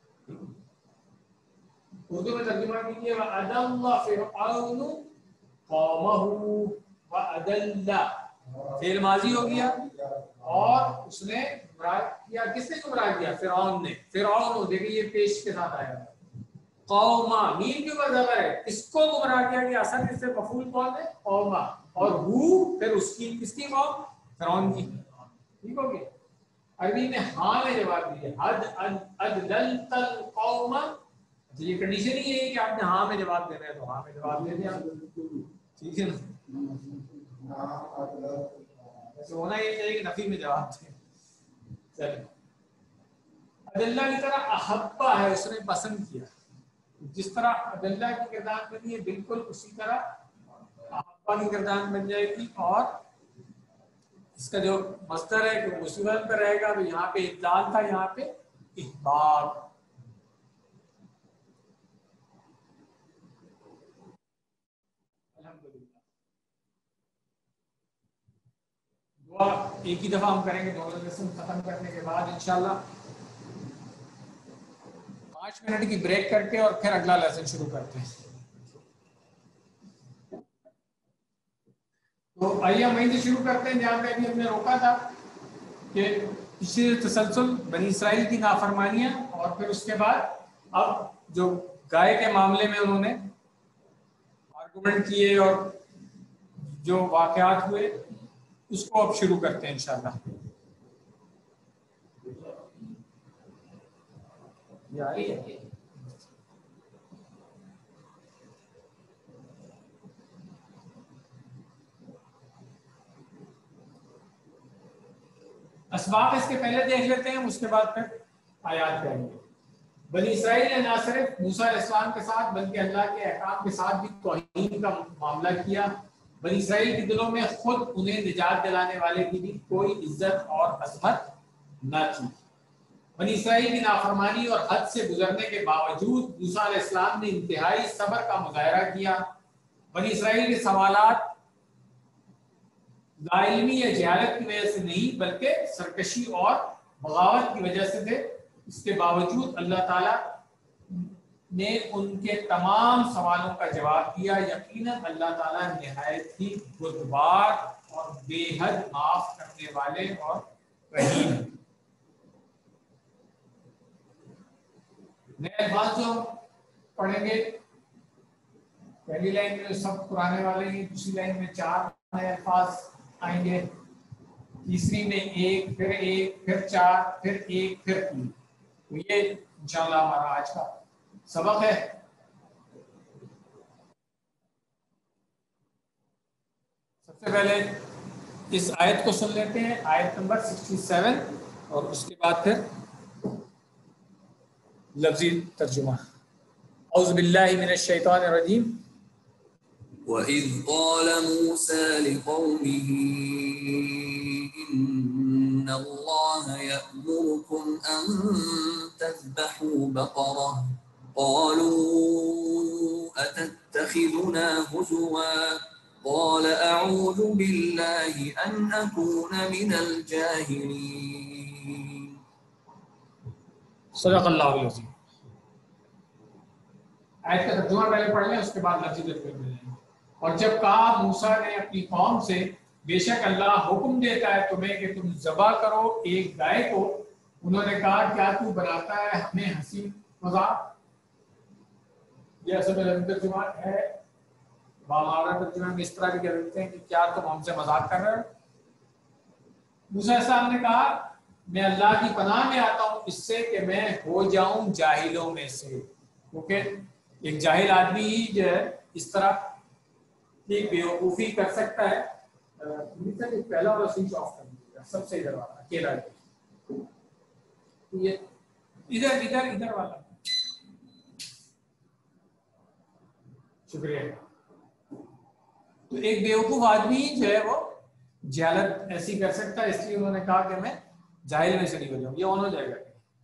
اردو میں ترجمہ کیجیے، وَأَضَلَّ فِرْعَوْنُ قَوْمَهُ وَأَضَلَّ، فعل ماضی ہو گیا اور اس نے گمراہ کیا، کس نے گمراہ کیا؟ فرعون نے۔ فرعون دیکھیں یہ پیش کے ساتھ آیا، قوما میم کے اوپر زبر ہے، اس کو گمراہ کیا گیا، اصل اس سے مفعول کون ہے؟ قوما، اور ہو پھر اس کی کس کی قوم؟ فرعون کی، ٹھیک ہو گیا؟ عربی میں ہاں میں جواب دیجیے، حد ادللت القوم، یہ کنڈیشن ہی ہے کہ آپ نے ہاں میں جواب دینا ہے تو ہاں میں جواب دے دیں آپ، ٹھیک ہے نا؟ ہونا یہ چاہیے کہ نفی میں جواب دیں۔ چلیں، عدلہ کی طرح احبہ ہے، اس نے پسند کیا، جس طرح عدلہ کی گردان بنی ہے بالکل اسی طرح احبہ کی گردان بن جائے گی، اور اس کا جو مصدر ہے کہ مصیبت پہ رہے گا، تو یہاں پہ اطلال تھا، یہاں پہ احباب۔ دعا ایک ہی دفعہ ہم کریں گے دونوں لیسن ختم کرنے کے بعد انشاءاللہ، پانچ منٹ کی بریک کر کے اور پھر اگلا لیسن شروع کرتے ہیں۔ تو آئیے ہم وہیں سے شروع کرتے ہیں جہاں پہ ابھی ہم نے روکا تھا، کہ پچھلے تسلسل بنی اسرائیل کی نافرمانیاں، اور پھر اس کے بعد اب جو گائے کے معاملے میں انہوں نے آرگومنٹ کیے اور جو واقعات ہوئے اس کو اب شروع کرتے ہیں انشاءاللہ. اسباق اس کے پہلے دیکھ لیتے ہیں، اس کے بعد پھر آیات کہیں گے. بنی اسرائیل نے نہ صرف موسیٰ علیہ السلام کے ساتھ بلکہ اللہ کے احکام کے ساتھ بھی توہین کا معاملہ کیا. بنی اسرائیل کے دلوں میں خود انہیں نجات دلانے والے کی بھی کوئی عزت اور عظمت نہ تھی. بنی اسرائیل کی نافرمانی اور حد سے گزرنے کے باوجود موسیٰ علیہ السلام نے انتہائی صبر کا مظاہرہ کیا. بنی اسرائیل کے سوالات لا علمی یا جہالت کی وجہ سے نہیں بلکہ سرکشی اور بغاوت کی وجہ سے تھے. اس کے باوجود اللہ تعالیٰ نے ان کے تمام سوالوں کا جواب دیا. یقیناً اللہ تعالیٰ نہایت ہی بردبار اور بے حد معاف کرنے والے اور رحیم ہیں. نئے الفاظ جو پڑھیں گے، پہلی لائن میں سب پرانے والے ہیں، دوسری لائن میں چار نئے الفاظ آئیں گے، تیسری میں ایک، پھر ایک، پھر چار، پھر ایک، پھر تین. تو یہ انشاءاللہ ہمارا آج کا سبق ہے. سب سے پہلے اس آیت کو سن لیتے ہیں، آیت نمبر سکسٹی سیون، اور اس کے بعد پھر لفظی ترجمہ. اعوذ باللہ من الشیطان الرجیم. وَإِذْ قَالَ مُوسَى لِقَوْمِهِ إِنَّ اللَّهَ يَأْمُرُكُمْ أَن تَذْبَحُوا بَقَرَةً قَالُوا أَتَتَّخِذُنَا هُزُوًا قَالَ أَعُوذُ بِاللَّهِ أَنْ أَكُونَ مِنَ الْجَاهِلِينَ. صدق اللہ العظیم. آیت کا ترجمہ پہلے پڑھ لیں، اس کے بعد لفظی ترجمہ لیں. اور جب کہا موسیٰ نے اپنی قوم سے، بے شک اللہ حکم دیتا ہے تمہیں کہ تم ذبح کرو ایک گائے کو. انہوں نے کہا کیا تو بناتا ہے ہمیں ہنسی مذاق. یہ اصل میں لفظی ترجمہ ہے. ہمارا ترجمہ میں اس طرح بھی کہہ دیتے ہیں کہ کیا تم ہم سے مذاق کر رہے ہو. موسیٰ علیہ السلام نے کہا میں اللہ کی پناہ میں آتا ہوں اس سے کہ میں ہو جاؤں جاہلوں میں سے. کیونکہ ایک جاہل آدمی ہی جو ہے اس طرح کی بیوقوفی کر سکتا ہے. پہلا والا سوئچ آف کر دیجیے، سب سے ادھر والا اکیلا یہ ادھر ادھر ادھر والا. شکریہ. تو ایک بیوقوف آدمی جو ہے وہ جہالت ایسی کر سکتا ہے، اس لیے انہوں نے کہا کہ میں جاہل میں سے نہیں ہو جاؤں. یہ آن ہو جائے گا.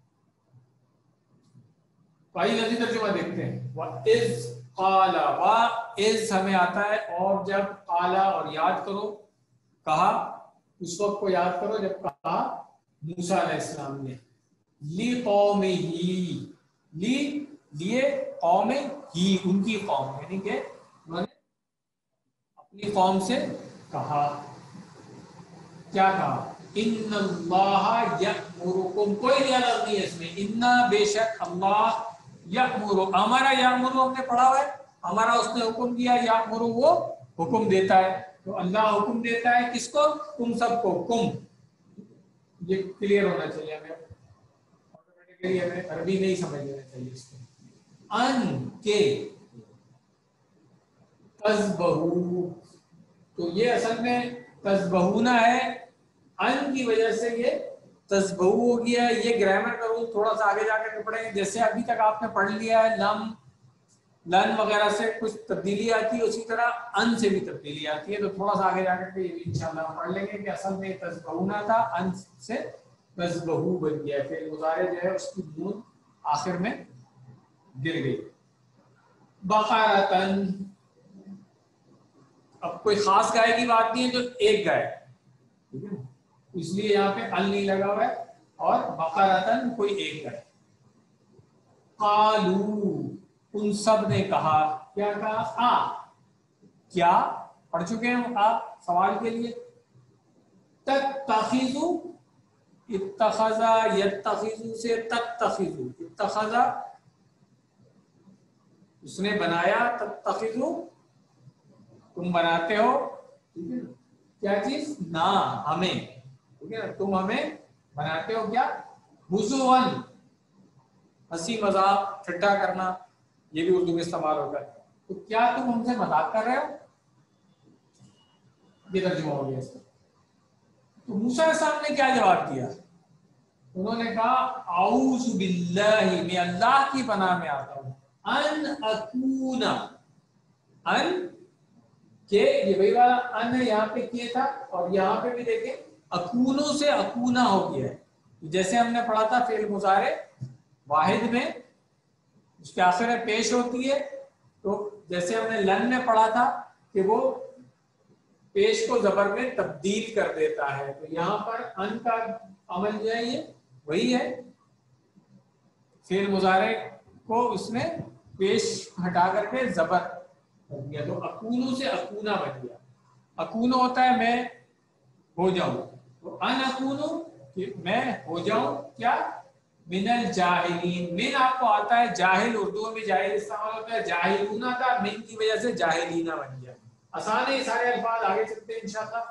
آئیے لفظی ترجمہ دیکھتے ہیں. وَإِذْ قَالَ، وَإِذْ ہمیں آتا ہے اور جب قَالَ اور یاد کرو، کہا اس وقت کو یاد کرو جب کہا موسیٰ علیہ السلام نے لِقَوْمِهِ، لی لیے قوم ہی ان کی قوم، یعنی کہ انہوں نے اپنی قوم سے کہا. کیا کہا؟ ان اللہ یأمرکم، کوئی نیا لفظ نہیں ہے اس میں. انا بے شک اللہ یأمر، ہمارا یأمر ہم نے پڑھا ہوا ہے، ہمارا اس نے حکم دیا، یأمر وہ حکم دیتا ہے. تو اللہ حکم دیتا ہے کس کو؟ تم سب کو. کم یہ کلیئر ہونا چاہیے ہمیں، آٹومیٹکلی ہمیں عربی نہیں سمجھ لینا چاہیے اس کو. ان کے تذبحو، تو یہ اصل میں تذبحونا ہے، ان کی وجہ سے یہ تذبحو ہو گیا. یہ گرامر کا رول تھوڑا سا آگے جا کے پڑھیں گے. جیسے ابھی تک آپ نے پڑھ لیا ہے لم لن وغیرہ سے کچھ تبدیلی آتی ہے، اسی طرح ان سے بھی تبدیلی آتی ہے. تو تھوڑا سا آگے جا کر کے یہ بھی انشاءاللہ پڑھ لیں گے کہ اصل میں تذبحونا تھا، ان سے تذبحو بن گیا. پھر مضارع جو ہے اس کی نون آخر میں گر گئی. بقرۃن، اب کوئی خاص گائے کی بات نہیں ہے، جو ایک گائے، ٹھیک ہے، اس لیے یہاں پہ ال نہیں لگا ہوا ہے. اور بقرۃن کوئی ایک گائے. قالو، ان سب نے کہا. کیا کہا؟ آ کیا پڑھ چکے ہیں آپ سوال کے لیے. تتخذو، اتخذا یتخذو سے تتخذو، اتخذا اس نے بنایا تتخذو تم بناتے ہو ٹھیک ہے کیا چیز نہ ہمیں ٹھیک ہے تم ہمیں بناتے ہو کیا ہزواً ہنسی مذاق ٹھٹا کرنا یہ بھی اردو میں استعمال ہوتا ہے تو کیا تم ہم سے مذاق کر رہے ہو یہ ترجمہ ہو گیا اس کا تو موسیٰ علیہ السلام نے کیا جواب دیا انہوں نے کہا اعوذ باللہ میں اللہ کی پناہ میں آتا ہوں ان اکون ان کہ یہ وہی والا ان یہاں پہ کیا تھا اور یہاں پہ بھی دیکھیں اکونوں سے اکونا ہو گیا ہے جیسے ہم نے پڑھا تھا فعل مضارع واحد میں اس کے آخر میں پیش ہوتی ہے تو جیسے ہم نے لن میں پڑھا تھا کہ وہ پیش کو زبر میں تبدیل کر دیتا ہے تو یہاں پر ان کا عمل جو ہے یہ وہی ہے فعل مضارع کو اس نے پیش ہٹا کر کے زبر کر دیا تو اکونو سے اکونا بن گیا اکونو ہوتا ہے میں ہو جاؤں تو ان اکونو کہ میں ہو جاؤں کیا من الجاہلین من آپ کو آتا ہے جاہل اردو میں جاہل استعمال ہوتا ہے جاہلونا کا من کی وجہ سے جاہلینا بن گیا آسان ہے یہ سارے الفاظ آگے چلتے ہیں انشاءاللہ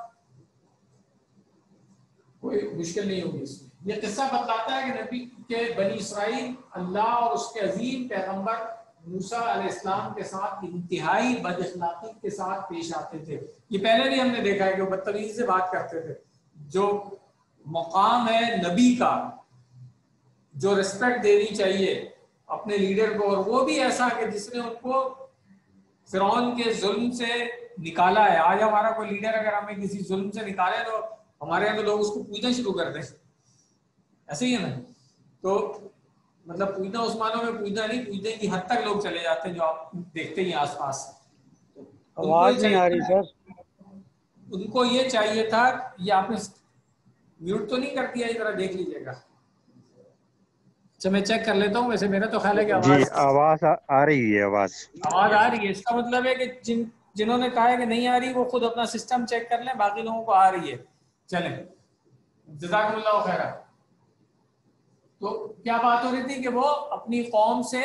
کوئی مشکل نہیں ہوگی اس میں یہ قصہ بتاتا ہے کہ نبی کے بنی اسرائیل اللہ اور اس کے عظیم پیغمبر موسیٰ علیہ السلام کے ساتھ انتہائی بد اخلاقی کے ساتھ پیش آتے تھے یہ پہلے بھی ہم نے دیکھا ہے کہ وہ بدتمیزی سے بات کرتے تھے جو مقام ہے نبی کا جو ریسپیکٹ دینی چاہیے اپنے لیڈر کو اور وہ بھی ایسا کہ جس نے ان کو فرعون کے ظلم سے نکالا ہے آج ہمارا کوئی لیڈر اگر ہمیں کسی ظلم سے نکالے تو ہمارے یہاں تو لوگ اس کو پوجنا شروع کر دیں ایسے ہی ہے نا تو مطلب پوجنا اس معنوں میں پوجنا نہیں پوجنے کی حد تک لوگ چلے جاتے ہیں جو آپ دیکھتے ہی آس پاس آواز نہیں آ رہی سر ان کو یہ چاہیے تھا یہ آپ نے میوٹ تو نہیں کر دیا اس طرح دیکھ لیجیے گا اچھا میں چیک کر لیتا ہوں ویسے میرا تو خیال ہے کہ جی آواز آواز آ رہی ہے آواز آواز آ رہی ہے اس کا مطلب ہے کہ جن جنہوں نے کہا ہے کہ نہیں آ رہی وہ خود اپنا سسٹم چیک کر لیں باقی لوگوں کو آ رہی ہے چلیں جزاکم اللہ خیر تو کیا بات ہو رہی تھی کہ وہ اپنی قوم سے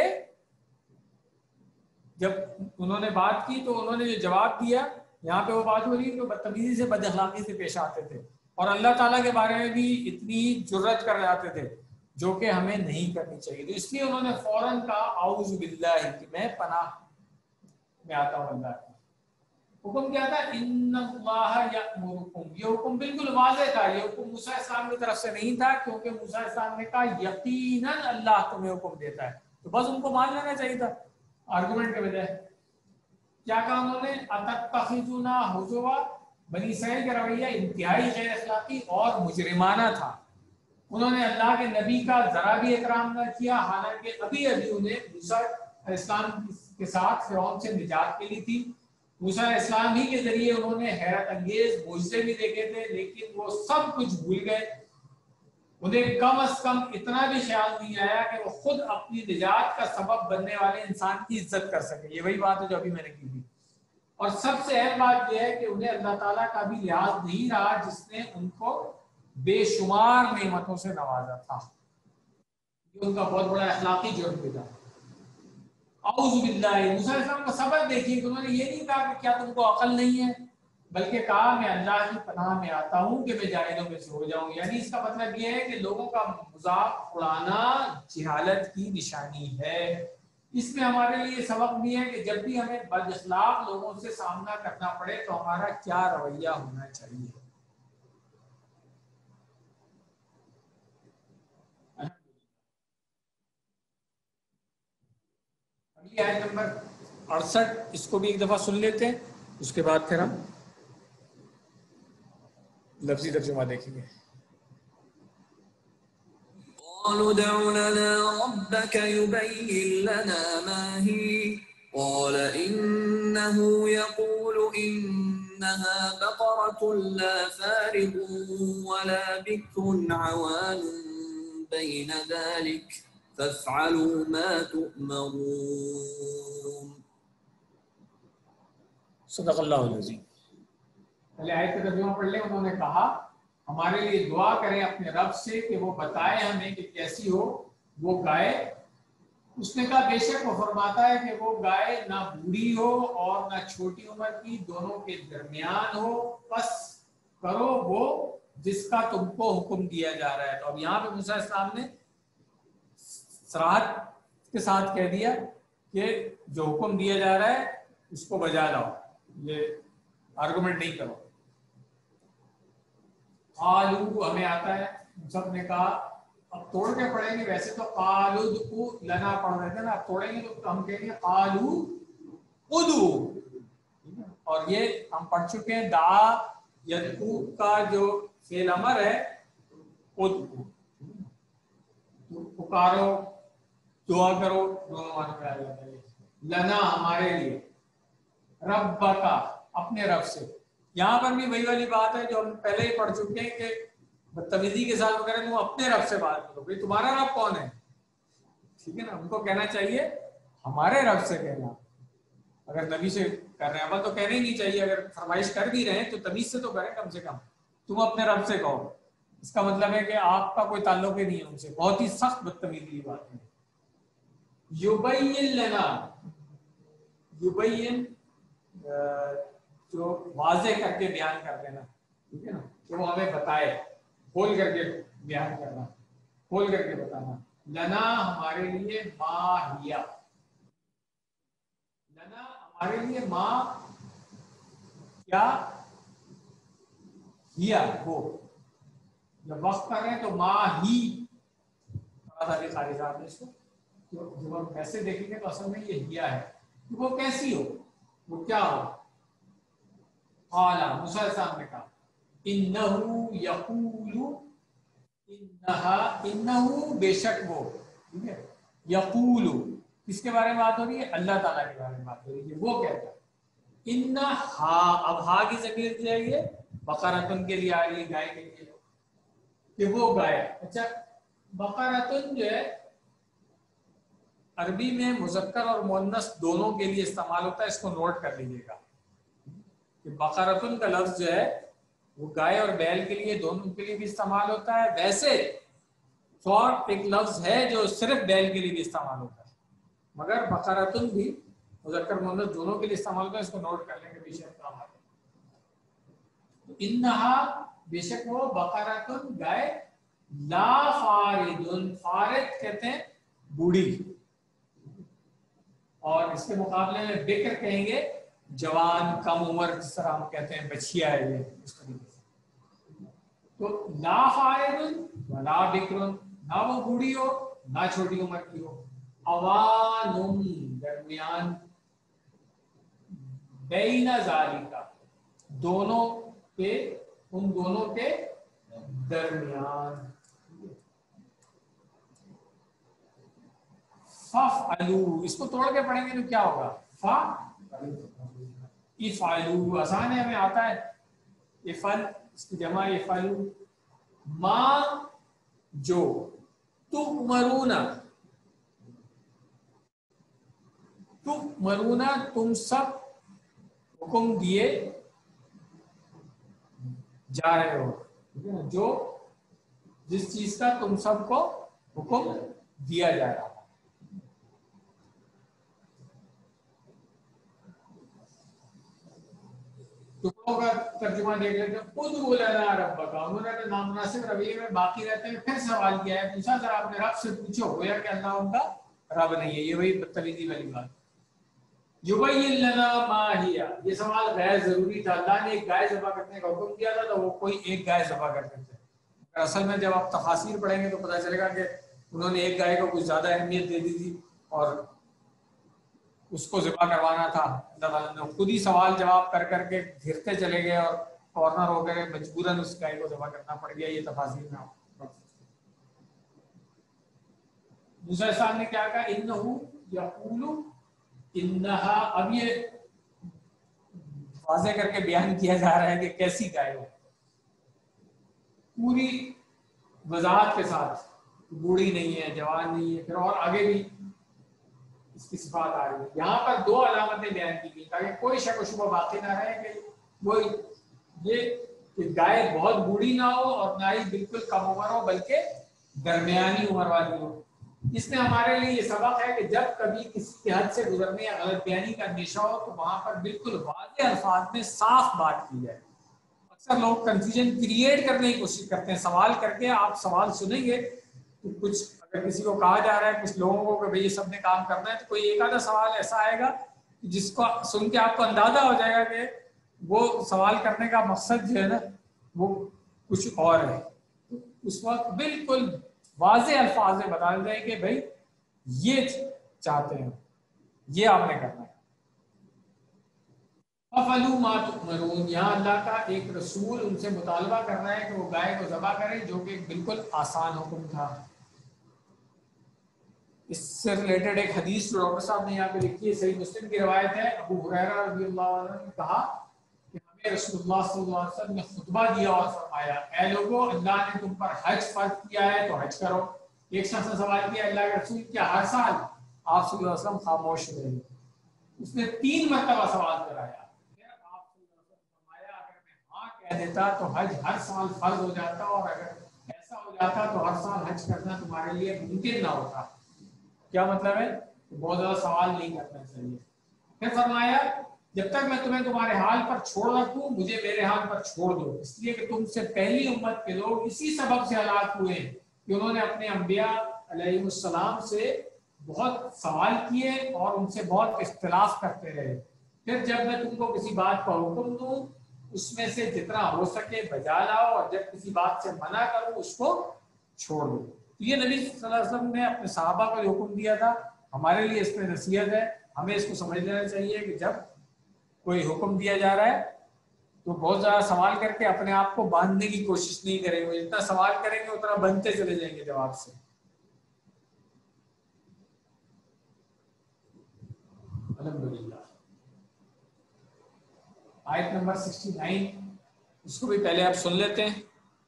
جب انہوں نے بات کی تو انہوں نے جو جواب دیا یہاں پہ وہ بات ہو رہی ہے کہ بدتمیزی سے بد اخلاقی سے پیش آتے تھے اور اللہ تعالیٰ کے بارے میں بھی اتنی جرت کر جاتے تھے جو کہ ہمیں نہیں کرنی چاہیے تو اس لیے انہوں نے فوراً کہا اعوذ باللہ کہ میں پناہ میں آتا ہوں اللہ کی حکم کیا تھا ان اللہ یأمرکم یہ حکم بالکل واضح تھا یہ حکم موسیٰ علیہ السلام کی طرف سے نہیں تھا کیونکہ موسیٰ علیہ السلام نے کہا یقیناً اللہ تمہیں حکم دیتا ہے تو بس ان کو مان لینا چاہیے تھا آرگومنٹ کے بجائے کیا کہا انہوں نے اتتخذونا ہزوا بنی اسرائیل کا رویہ انتہائی غیر اخلاقی اور مجرمانہ تھا انہوں نے اللہ کے نبی کا ذرا بھی احترام نہ کیا حالانکہ ابھی ابھی انہیں موسیٰ علیہ السلام کے ساتھ فرعون سے نجات ملی تھی موسیٰ علیہ السلام ہی کے ذریعے انہوں نے حیرت انگیز معجزے بھی دیکھے تھے لیکن وہ سب کچھ بھول گئے انہیں کم از کم اتنا بھی خیال نہیں آیا کہ وہ خود اپنی نجات کا سبب بننے والے انسان کی عزت کر سکے یہ وہی بات ہے جو ابھی میں نے کی تھی اور سب سے اہم بات یہ ہے کہ انہیں اللہ تعالیٰ کا بھی لحاظ نہیں رہا جس نے ان کو بے شمار نعمتوں سے نوازا تھا یہ ان کا بہت بڑا اخلاقی جرم بھی تھا اعوذ باللہ موسیٰ علیہ السلام کا سبق دیکھیے کہ انہوں نے یہ نہیں کہا کہ کیا تم کو عقل نہیں ہے بلکہ کہا میں اللہ کی پناہ میں آتا ہوں کہ میں جاہلوں میں سے ہو جاؤں یعنی اس کا مطلب یہ ہے کہ لوگوں کا مذاق اڑانا جہالت کی نشانی ہے اس میں ہمارے لیے سبق بھی ہے کہ جب بھی ہمیں بد اخلاق لوگوں سے سامنا کرنا پڑے تو ہمارا کیا رویہ ہونا چاہیے اگلی آیت نمبر اڑسٹھ اس کو بھی ایک دفعہ سن لیتے ہیں اس کے بعد پھر ہم لفظی ترجمہ دیکھیں گے قالوا ادع لنا ربك يبين لنا ما هي قال إنه يقول إنها بقرة لا فارض ولا بكر عوان بين ذلك فافعلوا ما تؤمرون صدق اللہ العظیم پہلے آیت کا ترجمہ پڑھ لیں انہوں نے کہا ہمارے لیے دعا کریں اپنے رب سے کہ وہ بتائے ہمیں کہ کیسی ہو وہ گائے اس نے کہا بے شک وہ فرماتا ہے کہ وہ گائے نہ بوڑھی ہو اور نہ چھوٹی عمر کی، دونوں کے درمیان ہو، پس کرو وہ جس کا تم کو حکم دیا جا رہا ہے۔ تو اب یہاں پہ موسیٰ السلام نے صراحت کے ساتھ کہہ دیا کہ جو حکم دیا جا رہا ہے اس کو بجا لاؤ، یہ آرگومنٹ نہیں کرو۔ قالو ہمیں آتا ہے، سب نے کہا، اب توڑ کے پڑھیں گے، ویسے تو قالو دعو لنا پڑھ رہے تھے نا، اب توڑیں گے تو ہم کہیں گے قالو ادعو، اور یہ ہم پڑھ چکے ہیں دعا یدعو کا جو فعل امر ہے ادعو، پکارو دعا کرو، دونوں معنوں میں آ جاتا ہے۔ لنا ہمارے لیے، رب کا اپنے رب سے، یہاں پر بھی وہی والی بات ہے جو ہم پہلے ہی پڑھ چکے ہیں کہ بدتمیزی کے ساتھ وغیرہ تم اپنے رب سے بات کرو، بھائی تمہارا رب کون ہے، ٹھیک ہے نا، ان کو کہنا چاہیے ہمارے رب سے کہنا، اگر نبی سے کر رہے ہیں اول تو کہنا ہی نہیں چاہیے، اگر فرمائش کر بھی رہے ہیں تو تمیز سے تو کریں کم سے کم، تم اپنے رب سے کہو، اس کا مطلب ہے کہ آپ کا کوئی تعلق ہی نہیں ہے ان سے، بہت ہی سخت بدتمیزی کی بات ہے۔ یبین لنا، یبین جو واضح کر کے بیان کر دینا، ٹھیک ہے نا، کہ وہ ہمیں بتائے، کھول کر کے بیان کرنا، کھول کر کے بتانا۔ لنا ہمارے لیے ما ہیا، لنا ہمارے لیے ما کیا ہیا، وہ جب وقت کر رہے ہیں تو ما ہی، تھوڑا سا خالی صاحب نے اس کو، جب ہم ویسے دیکھیں گے تو اصل میں یہ ہیا ہے، وہ کیسی ہو، وہ کیا ہو۔ قال موسیٰ علیہ السلام نے کہا انہو یقول، انہا انہو بے شک وہ، ٹھیک ہے، یقول کس کے بارے میں بات ہو رہی ہے، اللہ تعالیٰ کے بارے میں بات ہو رہی ہے، وہ کہتا ہے انہا، اب ہا کی ضمیر جو ہے یہ بقرۃن کے لیے آ رہی ہے، گائے کے لیے، کہ وہ گائے، اچھا بقرۃن جو ہے عربی میں مذکر اور مؤنث دونوں کے لیے استعمال ہوتا ہے، اس کو نوٹ کر لیجیے گا کہ بقرۃن کا لفظ جو ہے وہ گائے اور بیل کے لیے دونوں کے لیے بھی استعمال ہوتا ہے، ویسے فور ایک لفظ ہے جو صرف بیل کے لیے بھی استعمال ہوتا ہے، مگر بقرۃن بھی مذکر مؤنث دونوں کے لیے استعمال ہوتا ہے، اس کو نوٹ کر لیں گے، بے شک کام ہے۔ انہا بے شک وہ بقرۃن گائے، لا فاردن، فارد کہتے ہیں بوڑھی، اور اس کے مقابلے میں بکر کہیں گے جوان، کم عمر، جس طرح ہم کہتے ہیں بچیا ہے یہ، اس طریقے سے۔ تو لا فارد ولا بکر، نہ وہ بوڑھی ہو نہ چھوٹی عمر کی ہو، اوان درمیان، بین ذالکا دونوں کے، ان دونوں کے درمیان۔ فَافْعَلُوا، اس کو توڑ کے پڑھیں گے تو کیا ہوگا، فا افعلوا، آسان ہے، ہمیں آتا ہے، افعل اس کی جمع افعلوا، ما جو، تؤمرون، تؤمرون تم سب حکم دیے جا رہے ہو، جو جس چیز کا تم سب کو حکم دیا جا رہا ہے۔ ٹکڑوں کا ترجمہ دیکھ لیتے ہیں، ادعو لنا ربک، انہوں نے نامناسب رویے میں باقی رہتے ہیں، پھر سوال کیا ہے، پوچھا ذرا اپنے رب سے پوچھو، گویا کہ اللہ ان کا رب نہیں ہے، یہ وہی بدتمیزی والی بات۔ یبین لنا ما ہی، یہ سوال غیر ضروری تھا، اللہ نے ایک گائے ذبح کرنے کا حکم دیا تھا تو وہ کوئی ایک گائے ذبح کرتے تھے، اصل میں جب آپ تفاسیر پڑھیں گے تو پتہ چلے گا کہ انہوں نے ایک گائے کو کچھ زیادہ اہمیت دے دی تھی اور اس کو ذبح کروانا تھا، اللہ تعالیٰ نے خود ہی سوال جواب کر کر کے گھرتے چلے گئے اور کارنر ہو گئے، مجبوراً اس گائے کو ذبح کرنا پڑ گیا، یہ تفاسیر میں موسیٰ علیہ السلام نے کیا کہا، انہو یقول انہا، اب یہ واضح کر کے بیان کیا جا رہا ہے کہ کیسی گائے ہو، پوری وضاحت کے ساتھ، بوڑھی نہیں ہے، جوان نہیں ہے، پھر اور آگے بھی اس کی صفات آ رہی ہے۔ یہاں پر دو علامتیں بیان کی گئی تاکہ کوئی شک و شبہ باقی نہ رہے کہ وہ یہ کہ گائے بہت بوڑھی نہ ہو اور نہ ہی بالکل کم عمر ہو، بلکہ درمیانی عمر والی ہو۔ اس میں ہمارے لیے یہ سبق ہے کہ جب کبھی کسی کی حد سے گزرنے یا غلط بیانی کا اندیشہ ہو تو وہاں پر بالکل واضح الفاظ میں صاف بات کی جائے. اکثر لوگ کنفیوژن کریٹ کرنے کی کوشش کرتے ہیں. سوال کر کے آپ سوال سنیں گے تو کچھ اگر کسی کو کہا جا رہا ہے کچھ لوگوں کو کہ بھئی یہ سب نے کام کرنا ہے تو کوئی ایک آدھا سوال ایسا آئے گا جس کو سن کے آپ کو اندازہ ہو جائے گا کہ وہ سوال کرنے کا مقصد جو ہے نا وہ کچھ اور ہے. اس وقت بالکل واضح الفاظ میں بتا دیں کہ بھائی یہ چاہتے ہیں, یہ آپ نے کرنا ہے. فَفَعَلُوا مَا تُؤْمَرُونَ, یہاں اللہ کا ایک رسول ان سے مطالبہ کر رہا ہے کہ وہ گائے کو ذبح کرے, جو کہ بالکل آسان حکم تھا. اس سے ریلیٹڈ ایک حدیث جو ڈاکٹر صاحب نے یہاں پہ لکھی ہے, صحیح مسلم کی روایت ہے. ابو ہریرہ رضی اللہ عنہ نے کہا کہ ہمیں رسول اللہ صلی اللہ علیہ وسلم نے خطبہ دیا اور فرمایا, اے لوگوں اللہ نے تم پر حج فرض کیا ہے تو حج کرو. ایک شخص نے سوال کیا, اللہ کے رسول کیا ہر سال؟ آپ صلی اللہ علیہ وسلم خاموش رہے. اس نے تین مرتبہ سوال کرایا. پھر آپ صلی اللہ علیہ وسلم فرمایا اگر میں ہاں کہہ دیتا تو حج ہر سال فرض ہو جاتا, اور اگر ایسا ہو جاتا تو ہر سال حج کرنا تمہارے لیے ممکن نہ ہوتا. کیا مطلب ہے؟ بہت زیادہ سوال نہیں کرنا چاہیے. پھر فرمایا جب تک میں تمہیں تمہارے حال پر چھوڑ رکھوں مجھے میرے حال پر چھوڑ دو, اس لیے کہ تم سے پہلی امت کے لوگ اسی سبب سے ہلاک ہوئے کہ انہوں نے اپنے انبیاء علیہ السلام سے بہت سوال کیے اور ان سے بہت اختلاف کرتے رہے. پھر جب میں تم کو کسی بات کا حکم دوں اس میں سے جتنا ہو سکے بجا لاؤ, اور جب کسی بات سے منع کروں اس کو چھوڑ دو. تو یہ نبی صلی اللہ علیہ وسلم نے اپنے صحابہ کو جو حکم دیا تھا ہمارے لیے اس میں نصیحت ہے. ہمیں اس کو سمجھ لینا چاہیے کہ جب کوئی حکم دیا جا رہا ہے تو بہت زیادہ سوال کر کے اپنے آپ کو باندھنے کی کوشش نہیں کریں گے. جتنا سوال کریں گے اتنا بنتے چلے جائیں گے جواب سے. الحمدللہ. آیت نمبر سکسٹی نائن, اس کو بھی پہلے آپ سن لیتے ہیں.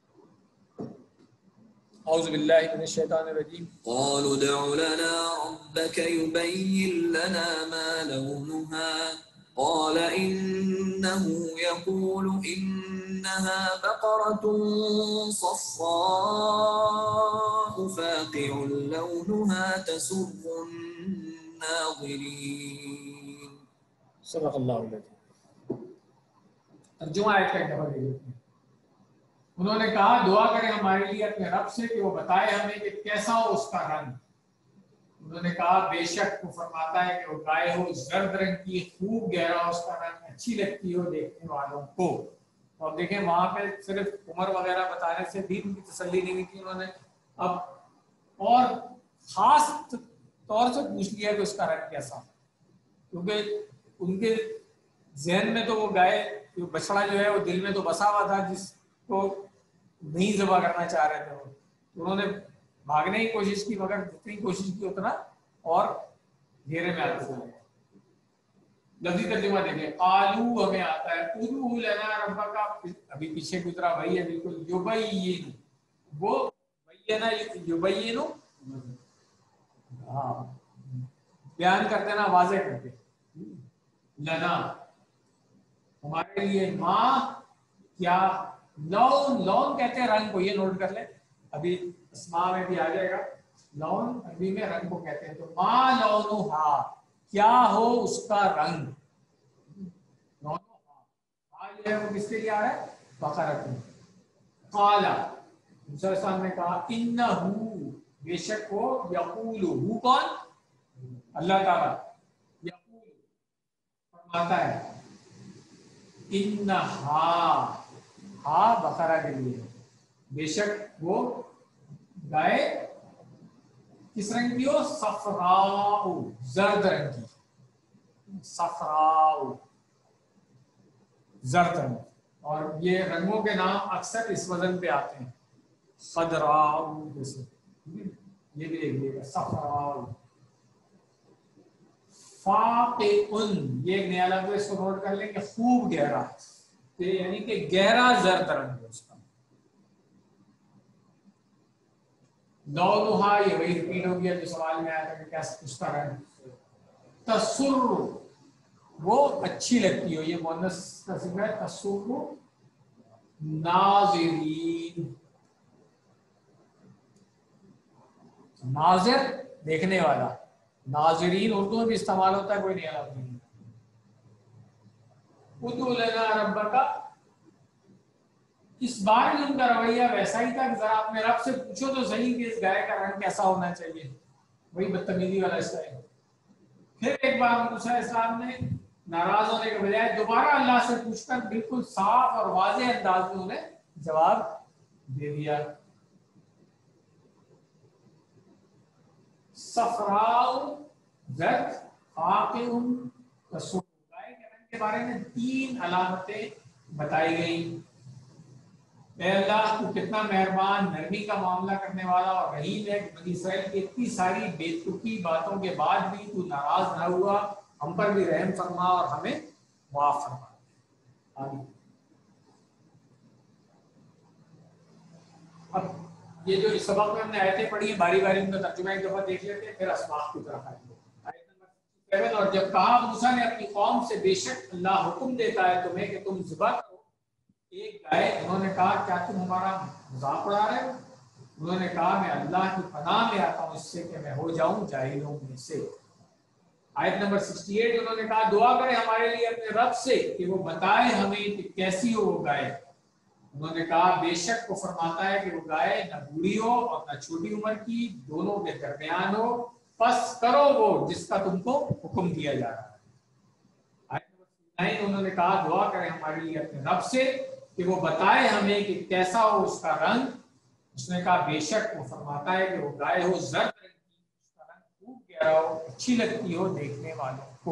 اعوذ باللہ من الشیطان الرجیم. قالوا ادع لنا ربك يبين لنا ما لونها قال إنه يقول إنها بقرة صفراء فاقع لونها تسر الناظرين. صدق اللہ علیہ. ترجمہ آیت کا ایک دفعہ دیکھتے ہیں. انہوں نے کہا دعا کریں ہمارے لیے اپنے رب سے کہ وہ بتائے ہمیں کہ کیسا ہو اس کا رنگ. انہوں نے کہا بے شک وہ فرماتا ہے کہ وہ گائے ہو زرد رنگ کی, خوب گہرا اس کا رنگ, اچھی لگتی ہو دیکھنے والوں کو. اور دیکھیں وہاں پہ صرف عمر وغیرہ بتانے سے بھی ان کی تسلی نہیں کی انہوں نے, اب اور خاص طور سے پوچھ لیا کہ اس کا رنگ کیسا, کیونکہ ان کے ذہن میں تو وہ گائے بچڑا جو ہے وہ دل میں تو بسا ہوا تھا جس کو نہیں ذبح کرنا چاہ رہے تھے. وہ انہوں نے بھاگنے کی کوشش کی مگر جتنی کوشش کی اتنا اور گھیرے میں آتے چلے. لفظی ترجمہ دیکھیں, قالو ہمیں آتا ہے, ادعو لنا ربک, ابھی پیچھے گزرا وہی ہے بالکل, یبین, وہ بینا یبین, ہاں بیان کر دینا واضح کر کے, لنا ہمارے لیے, ماں کیا, لون, لون کہتے ہیں رنگ کو, یہ نوٹ کر لیں, ابھی اسماء میں بھی آ جائے گا. لون عربی میں رنگ کو کہتے ہیں. تو ما لونھا, کیا ہو اس کا رنگ. لونھا جو ہے وہ کس کے لیے آ رہا ہے؟ بقرۃ. قال موسیٰ علیہ السلام نے کہا انہو, بے شک وہ, یقول, ہو کون؟ اللہ تعالیٰ, یقول فرماتا ہے, انہا, ہا بقرہ کے لیے, بے شک وہ گائے کس رنگ کی ہو؟ صفراء, زرد رنگ کی, صفراء زرد رنگ. اور یہ رنگوں کے نام اکثر اس وزن پہ آتے ہیں, خضراء جیسے, یہ بھی دیکھیے گا, صفراء. فاقعن, یہ ایک نیا لفظ ہے, اس کو نوٹ کر لیں کہ خوب گہرا, یعنی کہ گہرا زرد رنگ ہے اس کا. لونھا, یہ وہی ریپیٹ ہو گیا جو سوال میں آیا تھا کہ کیا اس کا رنگ. تسر, وہ اچھی لگتی ہو, یہ مؤنث کا صیغہ ہے, تسر ناظرین, ناظر دیکھنے والا. ناظرین اردو میں بھی استعمال ہوتا ہے, کوئی نیا لفظ نہیں. ادعو لنا ربک, اس بار بھی ان کا رویہ ویسا ہی تھا کہ ذرا اپنے رب سے پوچھو تو صحیح کہ اس گائے کا رنگ کیسا ہونا چاہیے, وہی بدتمیزی والا اسٹائل. پھر ایک بار موسیٰ علیہ السلام نے ناراض ہونے کے بجائے دوبارہ اللہ سے پوچھ کر بالکل صاف اور واضح انداز میں انہیں جواب دے دیا. صفراء زرد فاقع کسوء, گائے کے رنگ کے بارے میں تین علامتیں بتائی گئیں. اے اللہ تو کتنا مہربان, نرمی کا معاملہ کرنے والا اور رحیم ہے کہ بنی اسرائیل کی اتنی ساری بے تکی باتوں کے بعد بھی تو ناراض نہ ہوا, ہم پر بھی رحم فرما اور ہمیں معاف فرما. آمین. اب یہ جو اس سبق میں ہم نے آیتیں پڑھی ہیں باری باری ان کا ترجمہ ایک دفعہ دیکھ لیتے ہیں, پھر اسباق کی طرف آئیں گے. آیت نمبر سیون, اور جب کہا موسیٰ نے اپنی قوم سے بے شک اللہ حکم دیتا ہے تمہیں کہ تم ذبح کرو ایک گائے, انہوں نے کہا کیا تم ہمارا مذاق اڑا رہے ہو؟ انہوں نے کہا میں اللہ کی پناہ میں آتا ہوں اس سے کہ میں ہو جاؤں جاہلوں میں سے. آیت نمبر اڑسٹھ, انہوں نے کہا دعا کرے ہمارے لیے اپنے رب سے کہ وہ بتائے ہمیں کہ کیسی ہو وہ گائے. انہوں نے کہا بے شک وہ فرماتا ہے کہ وہ گائے نہ بوڑھی ہو اور نہ چھوٹی عمر کی, دونوں کے درمیان ہو, پس کرو وہ جس کا تم کو حکم دیا جا رہا ہے. آیت نمبر نائن, انہوں نے کہا دعا کرے ہمارے لیے اپنے رب سے کہ وہ بتائے ہمیں کہ کیسا ہو اس کا رنگ. اس نے کہا بے شک وہ فرماتا ہے کہ وہ گائے ہو زرد رنگ کی, اس کا رنگ خوب گہرا ہو, اچھی لگتی ہو دیکھنے والوں کو.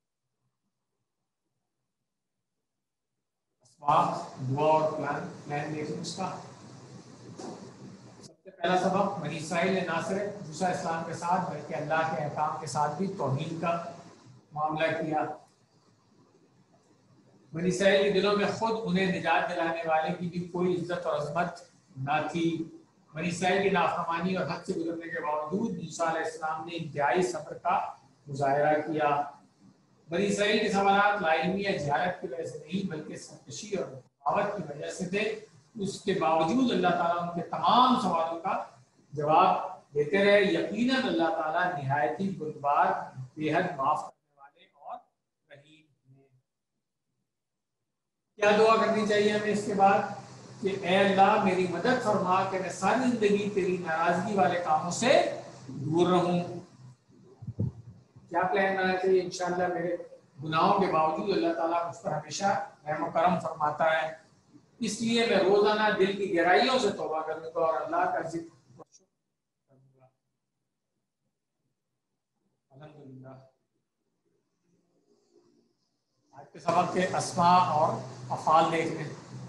دعا اور پلان پلان دیکھیں اس کا. سب سے پہلا سبق, بنی اسرائیل نے نہ صرف موسیٰ علیہ السلام کے ساتھ بلکہ اللہ کے احکام کے ساتھ بھی توہین کا معاملہ کیا. بنی اسرائیل کے دلوں میں خود انہیں نجات دلانے والے کی بھی کوئی عزت اور عظمت نہ تھی. بنی اسرائیل کی نافرمانی اور حد سے گزرنے کے باوجود موسیٰ علیہ السلام نے انتہائی صبر کا مظاہرہ کیا. بنی اسرائیل کے سوالات لا علمی یا جہالت کی وجہ سے نہیں بلکہ سرکشی اور بغاوت کی وجہ سے تھے. اس کے باوجود اللہ تعالیٰ ان کے تمام سوالوں کا جواب دیتے رہے. یقیناً اللہ تعالیٰ نہایت ہی بردبار, بے حد معاف کرنے والے اور رحیم ہیں. کیا دعا کرنی چاہیے ہمیں اس کے بعد کہ اے اللہ میری مدد فرما کہ میں ساری زندگی تیری ناراضگی والے کاموں سے دور رہوں. کیا پلان بنانا چاہیے؟ انشاءاللہ میرے گناہوں کے باوجود اللہ تعالیٰ مجھ پر ہمیشہ رحم و کرم فرماتا ہے, اس لیے میں روزانہ دل کی گہرائیوں سے توبہ کروں گا اور اللہ کا ذکر کروں گا. الحمدللہ. آج کے سبق کے اسماء اور افعال دیکھ لیں.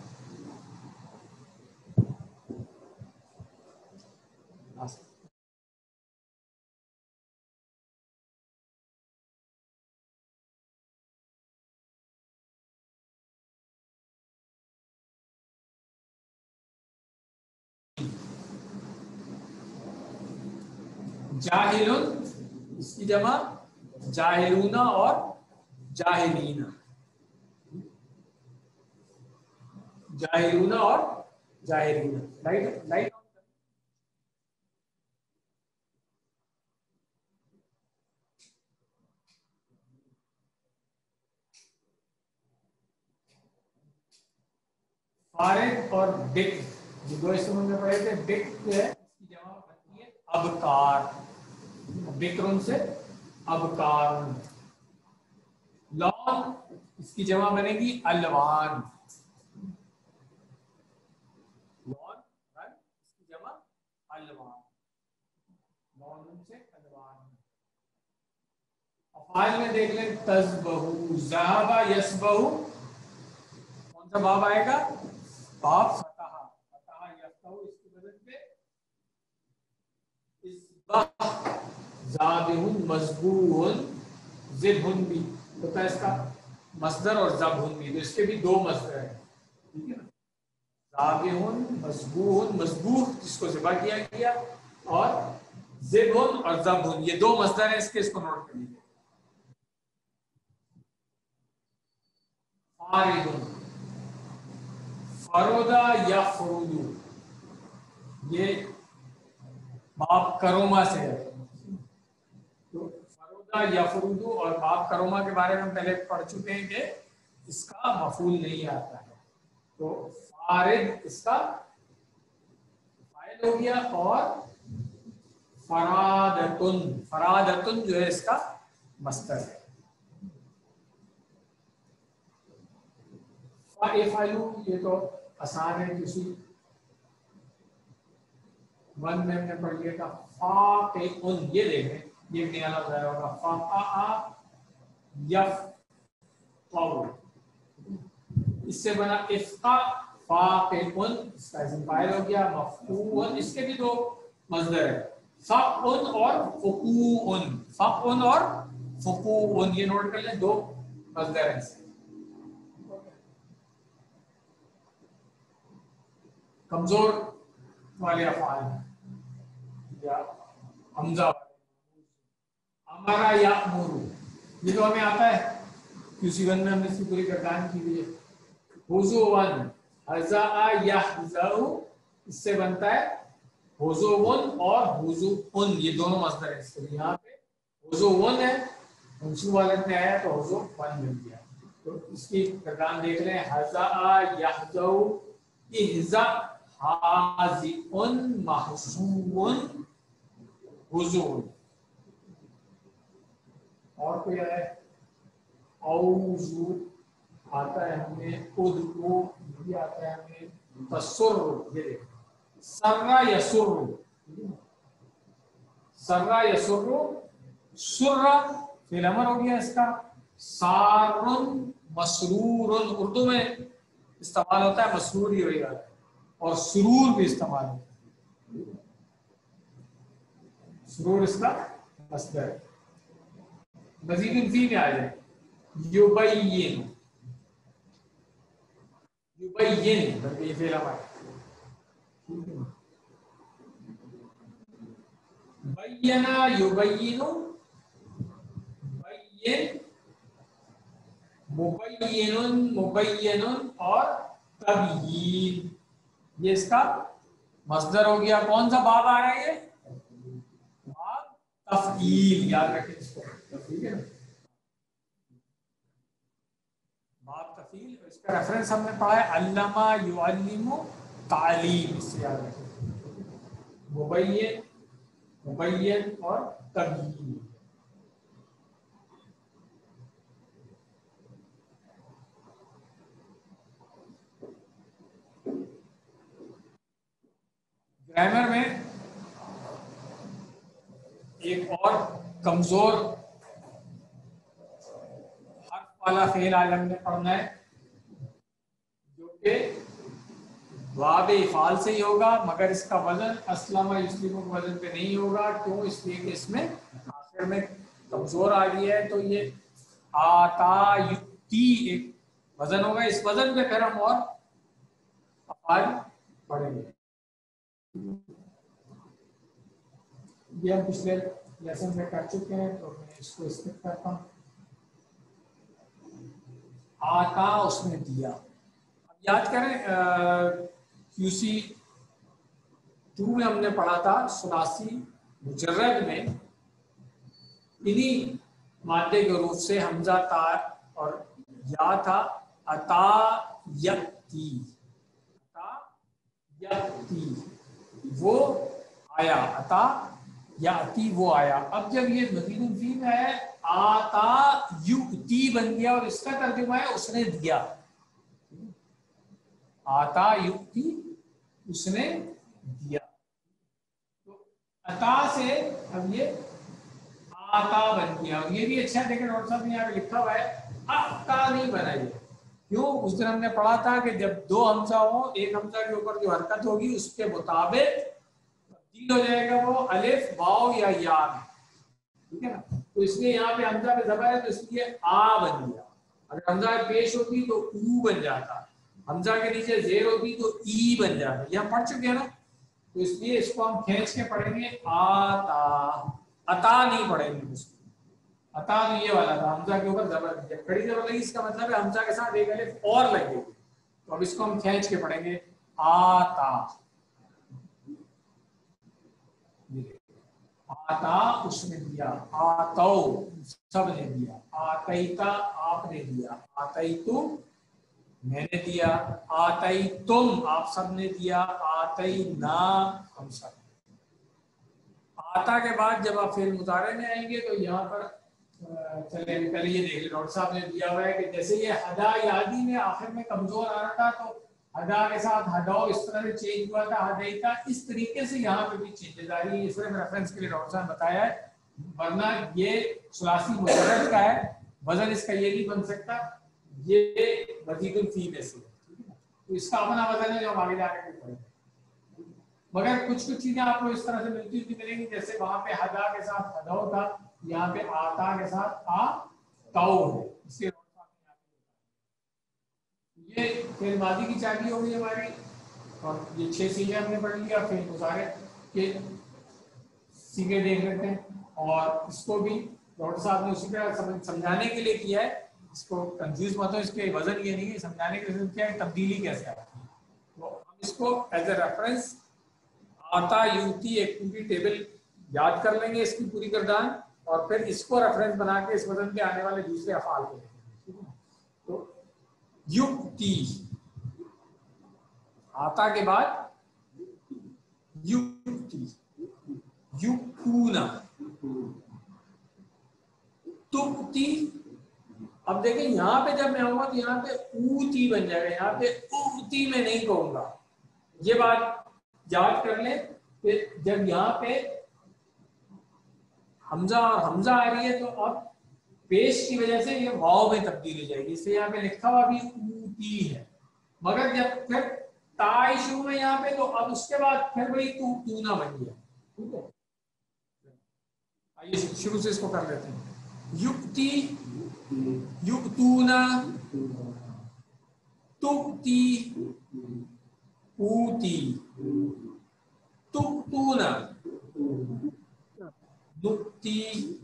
جاہلن, اس کی جمع جاہلون اور جاہلین. جاہلون اور جاہلین. لائٹ لائٹ فارغ اور بکر, جو دو اسموں میں پڑھے تھے. بکر جو ہے اس کی جمع بنتی ہے ابکار, بکرن سے ابکار. لون, اس کی جمع بنے گی الوان. لون رنگ, اس کی جمع الوان. لون سے الوان. افعال میں دیکھ لیں تذبح, ذهب یسبح, کون سا باب آئے گا؟ باب فتح. فتح یفتح, اس کی بدل پہ اذبح. ذابح مذبوح, ذبح بھی ہوتا ہے اس کا مصدر اور ذبح بھی, تو اس کے بھی دو مصدر ہیں. ٹھیک ہے نا. ذابح مذبوح, مذبوح جس کو ذبح کیا گیا, اور ذبح اور ذبح یہ دو مصدر ہیں اس کے, اس کو نوٹ کر لیجیے. فارغ, فرودا یا فرودو, یہ باب کروما سے ہے. यफरुदु और बाप करोमा के बारे में हम पहले पढ़ चुके हैं कि इसका मफूल नहीं आता है, तो फारिद इसका फाइल हो गया और फरादतुन फरादतुन जो है इसका मस्तर है। फाइलू ये तो आसान है, किसी वन में हमने पढ़ लिया था। फा पे उन, ये देखें ये निकाला जाएगा होगा फा यफ फाउ, इससे बना इफ्का फा पे उन, इसका इस्म फाइल हो गया। मफऊन, इसके भी दो मज़दर है, फ़उन और फ़ुकून, फ़उन और फ़ुकून, ये नोट कर लें, दो मज़दर हैं। कमजोर वाले अफ़आल या हमजा, अमरा या अमरू, ये तो हमें आता है, किसी वन में हमने इसकी पूरी गर्दान की हुई है। हुज़ुवन, हज़ा यहज़उ, इससे बनता है हुज़ुवन और हुज़ुउन, ये दोनों मस्दर हैं इसके लिए। यहाँ पे हुज़ुवन है, मंसूब वालत में आया तो हुज़ुवन मिल गया। तो इसकी गर्दान देख लें, हज़ा यहज़उ, इहज़ा हाज़िउन महज़ूउन हुज़ुउन। और कोई है औज़ु आता है हमें, उदको भी आता है हमें, तसुर्र, ये देखो सर्रा यसुर्रु, सर्रा यसुर्रु, सुर्रा फिल अमर हो गया इसका। सारुन मसरूरुन, उर्दू में इस्तेमाल होता है, मसरूर ही होगा, और सुरूर भी इस्तेमाल होता है, सुरूर इसका मस्दर है। मज़ीद फी में आ जाए, युबय्यिन, युबय्यिन बल्कि ये फेल अमर, बय्यना युबय्यिनु, बय्यिन, मुबय्यिनुन, मुबय्यिनुन और तबयीन, ये इसका मस्दर हो गया। कौन सा बाब आ रहा है? ये बाब तफईल, याद रखें इसको, ठीक है ना, बाब तफईल। इसका रेफरेंस हमने पढ़ा है अल्लमा युअल्लिमु तालीम, इससे याद रखें, मुबय्यिन, मुबय्यिन और तबयीन। ग्रामर में एक और कमजोर हर्फ वाला फेल आज हमने पढ़ना है, जो कि वाब इफाल से ही होगा, मगर इसका वजन अस्लमा युस्लिमु के वजन पे नहीं होगा। क्यों? इसलिए कि इसमें आखिर में कमजोर आ गई है, तो ये आता युक्ति एक वजन होगा। इस वजन पे फिर हम और अफआल पढ़ेंगे। ये हम पिछले लेसन में कर चुके हैं, तो मैं इसको स्किप करता हूँ। आता उसने दिया, अब याद करें क्यूसी टू में हमने पढ़ा था सुनासी मुजर्रद में इन्हीं मादे के रूप से हमजा तार और या था, अता यती, अता यती वो आया, अता याती वो आया। अब जब ये मज़ीद फी में है, आता युक्ति बन गया और इसका तर्जुमा है उसने दिया। आता युक्ति, उसने दिया, तो अता से अब ये आता बन गया। और ये भी अच्छा है, लेकिन और साहब यहाँ पे लिखा हुआ है आता नहीं बनाइए। क्यों? उस दिन हमने पढ़ा था कि जब दो हमजा हो, एक हमजा के ऊपर जो हरकत होगी उसके मुताबिक तब्दील हो जाएगा वो अलिफ, वाव या या में, ठीक है ना। तो इसलिए यहाँ पे हमजा पे ज़बर है, तो इसलिए आ बन गया। अगर हमजा पेश होती तो ऊ बन जाता, हमजा के नीचे जेर होती तो ई बन जाता। ये हम पढ़ चुके हैं ना, तो इसलिए इसको हम खींच के पढ़ेंगे आता, अता नहीं पढ़ेंगे इसको। अता तो ये वाला था, हमजा के ऊपर जबर दिया, खड़ी जबर लगी, इसका मतलब है हमजा के साथ एक अलिफ और लगेगी। तो अब इसको हम खींच के पढ़ेंगे आता, आता उसने दिया, आतो सब ने दिया, आतईता आपने दिया, आतई तुम मैंने दिया, आतई तुम आप सब ने दिया, आतई ना हम सब। आता के बाद जब आप फिर मुतारे में आएंगे तो यहाँ पर चले पहले ये देख डॉक्टर साहब ने दिया हुआ है कि जैसे ये हदा यादी में आखिर में कमजोर आ रहा था तो हदा के साथ हदो इस तरह से चेंज हुआ था, हदैता इस तरीके से यहाँ पे भी चेंजेस आ रही है। इसमें रेफरेंस के लिए डॉक्टर साहब ने बताया है, वरना ये सुलासी मुजर्रद का है, वजन इसका ये नहीं बन सकता, ये मजीदुल फी में से तो इसका अपना वजन है जो हम आगे जाकर पढ़ेंगे। मगर कुछ कुछ चीजें आपको इस तरह से मिलती हुई मिलेंगी, जैसे वहां पे हदा के साथ हदो था, यहाँ पे आता के साथ आ ताऊ है। इससे ये फिर मादी की चाबी हो गई हमारी, और ये छह सीखे हमने पढ़ लिया। फिर गुजारे के सीखे देख लेते हैं, और इसको भी डॉक्टर साहब ने उसी तरह समझाने के लिए किया है, इसको कंफ्यूज मत हो, इसके वजन ये नहीं है, समझाने के लिए क्या है तब्दीली कैसे आती है। तो हम इसको एज ए रेफरेंस आता युक्ति एक पूरी टेबल याद कर लेंगे इसकी पूरी गर्दान, और फिर इसको रेफरेंस बना के इस वजन पे आने वाले दूसरे अफाल को देखेंगे। तो युक्ति आता के बाद युक्ति, युक्तूना, तुक्ति। अब देखें यहाँ पे जब मैं आऊंगा तो यहाँ पे ऊती बन जाएगा, यहाँ पे उक्ति में नहीं कहूंगा, ये बात याद कर लें। फिर जब यहाँ पे हमजा और हमजा आ रही है तो अब पेश की वजह से ये वाव में तब्दील हो जाएगी, इसलिए यहाँ पे लिखा हुआ भी ऊती है। मगर जब फिर ताई शुरू में यहाँ पे, तो अब उसके बाद फिर वही तू तूना बन गया। ठीक है, आइए शुरू से इसको कर लेते हैं। युक्ति, युक्तूना, तुक्ति, ऊती, तुक्तूना, दुक्ति।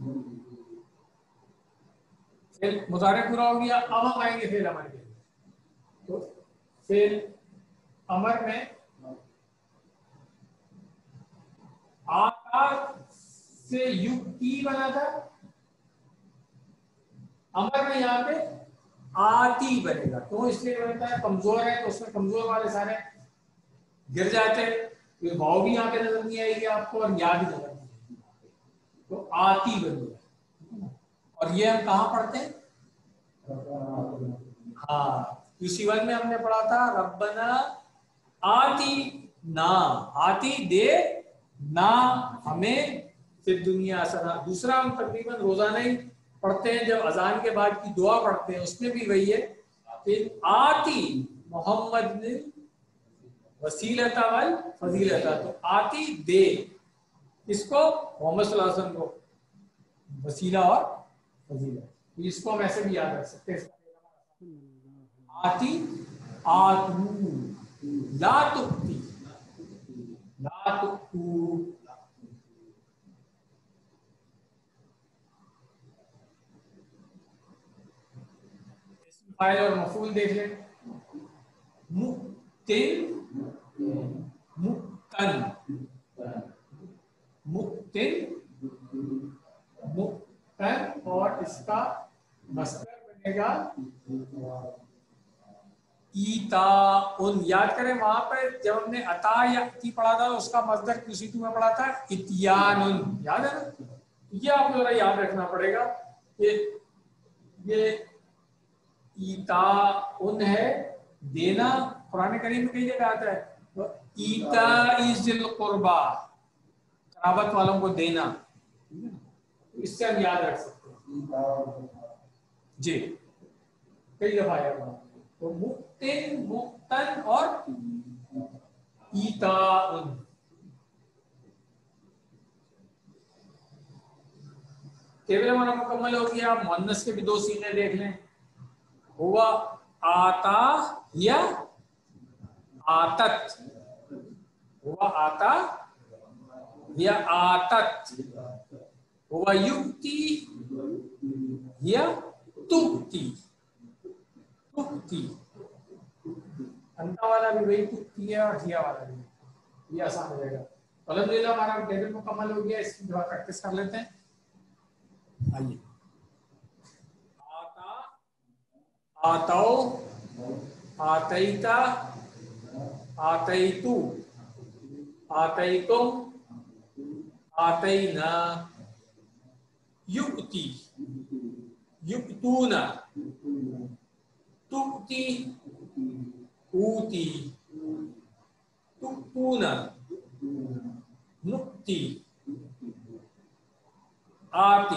फिर मुजारे पूरा हो गया, अब हम आएंगे फिर अमर के। तो फिर अमर में आकार से युक्ति बना था, अमर में यहाँ पे आती बनेगा। तो इसलिए बनता है कमजोर है तो उसमें कमजोर वाले सारे गिर जाते हैं, तो भाव भी यहाँ पे नजर नहीं आएगी आपको और याद भी नजर नहीं आएगी, तो आती बन गया। और ये हम कहाँ पढ़ते हैं? हाँ, इसी वन में हमने पढ़ा था रब्बना आती ना, आती दे ना हमें फिर दुनिया सना। दूसरा हम तकरीबन रोजाना ही पढ़ते हैं, जब अजान के बाद की दुआ पढ़ते हैं उसमें भी वही है कि आती मोहम्मद ने वसीलता वल फजीलता, तो आती दे इसको मोहम्मद सल्लल्लाहु अलैहि वसल्लम को वसीला और फजीलत, तो इसको हम ऐसे भी याद रख सकते हैं। आती आतू, ला तुक्ति, ला तुक्तू। फाइल और मफूल देख लें। मुक्तिन, मुक्तन, मुक्तिन, मुक्तन, और इसका मस्दर बनेगा ईता उन। याद करें वहां पर जब हमने अता या की पढ़ा था उसका मस्दर किसी में पढ़ा था इतियान, याद है ना? ये आपको जरा याद रखना पड़ेगा कि ये ईता उन है, देना कुरान करीम में कई जगह आता है, तो ईता इज़िल कुर्बा, कराबत वालों को देना, इससे हम याद रख सकते हैं जी, कई दफा आया। तो मुक्तिन, मुक्तन और ईता उन। टेबल हमारा मुकम्मल हो गया। मुअन्नस के भी दो सीने देख लें। हुआ आता या आतत, हुआ आता या आतत, हुआ युक्ति या तुक्ति, तुक्ति। अंता वाला भी वही तुक्ति है और हिया वाला भी, ये आसान हो जाएगा। अलहम्दुलिल्लाह हमारा टेबल मुकम्मल हो गया, इसकी दोबारा प्रैक्टिस कर लेते हैं। आइए, आता, आताओ, आतईता, आतईतु, आतईतुम, आतईना, युक्ति, युक्तूना, तुक्ति, ऊती, तुक्तूना, नुक्ति, आती,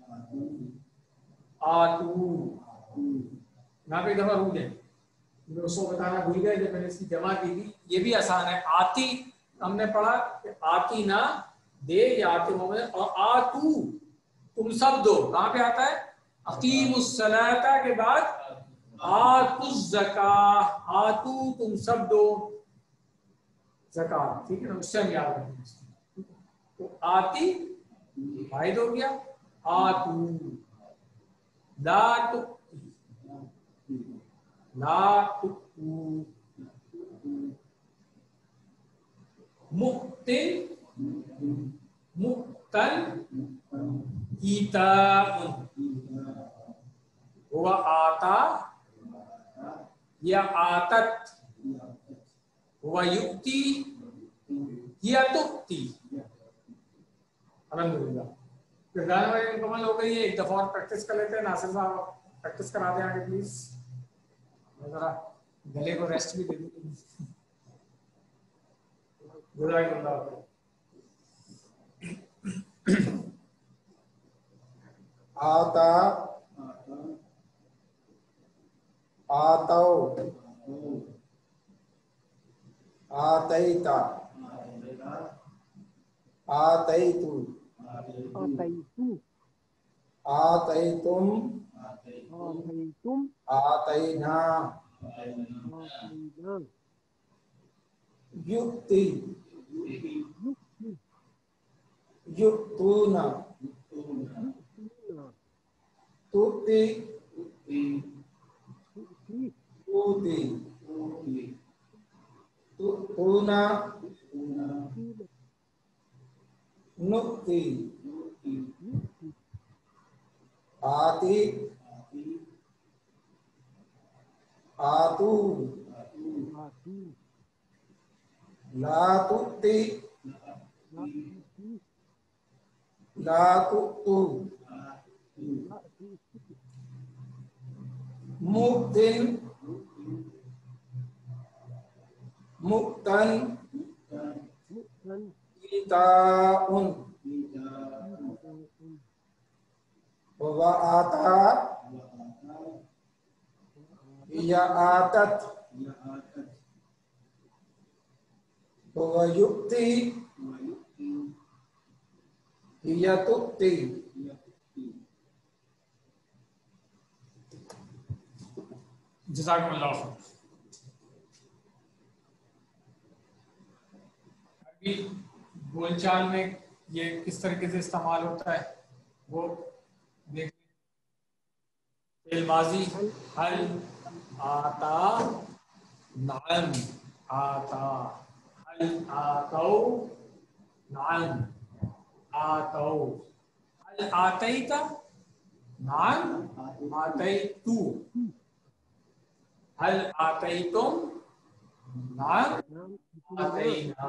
आतू। यहाँ पे दफा रूल है, दोस्तों बताना भूल गए जब मैंने इसकी जमा की थी। ये भी आसान है। आती हमने पढ़ा कि आती ना दे या आती मोहम्मद, और आतू तुम सब दो। कहाँ पे आता है? अकीमुस्सलाता के बाद आतुज़्ज़का, आतू तुम सब दो ज़कात। ठीक है ना, उससे हम याद रखेंगे। तो आती वाहिद हो गया, आतू, ला तुक्ती, ला तुक्तू, मुक्तिन, मुक्तन, ईताउन। हुआ आता या आतत, हुआ युक्ति या तुक्ति। अल्हम्दुलिल्लाह, तो गाने वाली मुकम्मल हो गई है। एक दफा और प्रैक्टिस कर लेते हैं। नासिर साहब प्रैक्टिस करा दें आगे प्लीज। जरा गले को रेस्ट भी दे दीजिए। आता, आताओ, आतईता, आतईतु, आतईतु, आतईतुम, आतईतुम, आतईना, आतईना, युक्ति, युक्ति, युक्तूना, युक्तिना, तुक्ति, तुक्ति, ऊती, तुक्तूना, नुक्ति, युक्ति, आती, आतू, आतू, ला तुक्ति, ला तुक्ति, ला तुक्तू, ला तुक्ति, मुक्तिन, मुक्तन, मुक्तन, ईताउन। ईताउन। व आता या आतत, व युक्ति या तुक्ति। जज़ाकुमुल्लाह खैर। अभी बोलचाल में ये किस तरीके से इस्तेमाल होता है वो देख। फिल माजी हल, आता, नाम, आता, हल आतौ, नाम, आतौ, हल आतैता, नाम, आतैतु, हल आतैतुम, नाम, आतैना,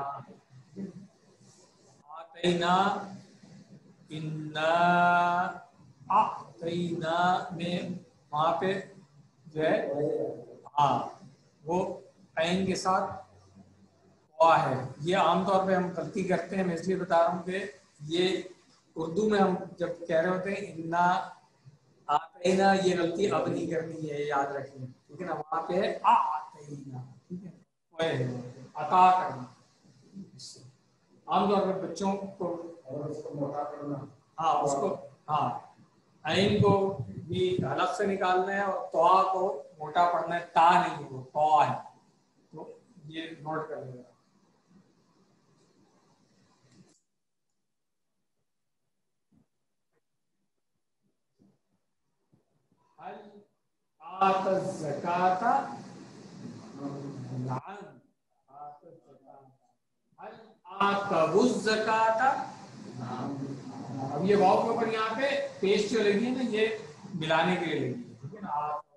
आतैना, इन्ना आतैना में वहाँ पे जो है हाँ वो ऐन के साथ हुआ है। ये आमतौर पे हम गलती करते हैं, मैं इसलिए बता रहा हूँ कि ये उर्दू में हम जब कह रहे होते हैं इन्ना आतैना, ये गलती अब नहीं करनी है, याद रखिए। ठीक है ना, वहाँ पे है आतैना। ठीक है, अता करना। आमतौर पर बच्चों को मोटा करना, हाँ उसको, हाँ ऐन को भी अलग से निकालना है और तवा को मोटा पढ़ना है। ता नहीं है, वो तवा है। तो ये नोट कर लेगा। हल आता ज़काता, नाम, आता ज़काता, हल आतवु ज़काता। अब ये वाव के ऊपर यहाँ पे पेश जो लगी है ना, ये मिलाने के लिए लगी है, ठीक है ना।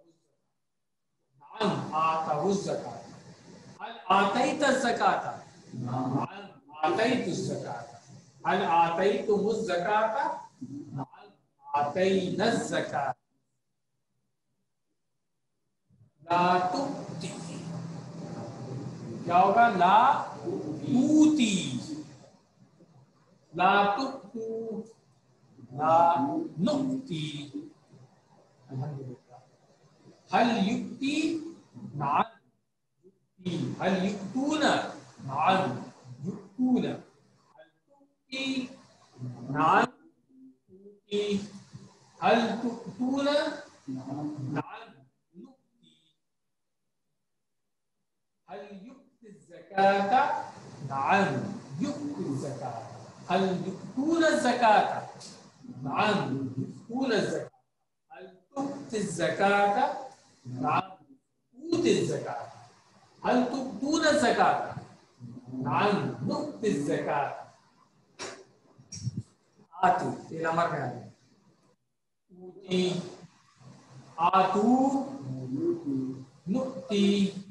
आतवु ज़काता, हल आतैत ज़काता, आतैतु ज़काता, हल आतैतुमु ज़काता, आतैना ज़काता। ला तुती, क्या होगा? ला तूती, ला तुतू, ला नुक्ति। हल युक्ति, नान युक्ति, हल युक्तून, नान युक्तून, हल तुक्ति, नान तुक्ति, हल तुक्तून, नान नुक्ति, हल युक्ति ज़काता, नान युक्ति ज़काता, हल युक्तून ज़काता, नान युक्तून ज़काता, हल तुक्ति ज़काता, नान तुक्ति ज़काता, हल तुक्तून ज़काता, नान नुक्ति ज़काता। आतू तेरा अमर में आ गया, ऊती, आतू, नुक्ति।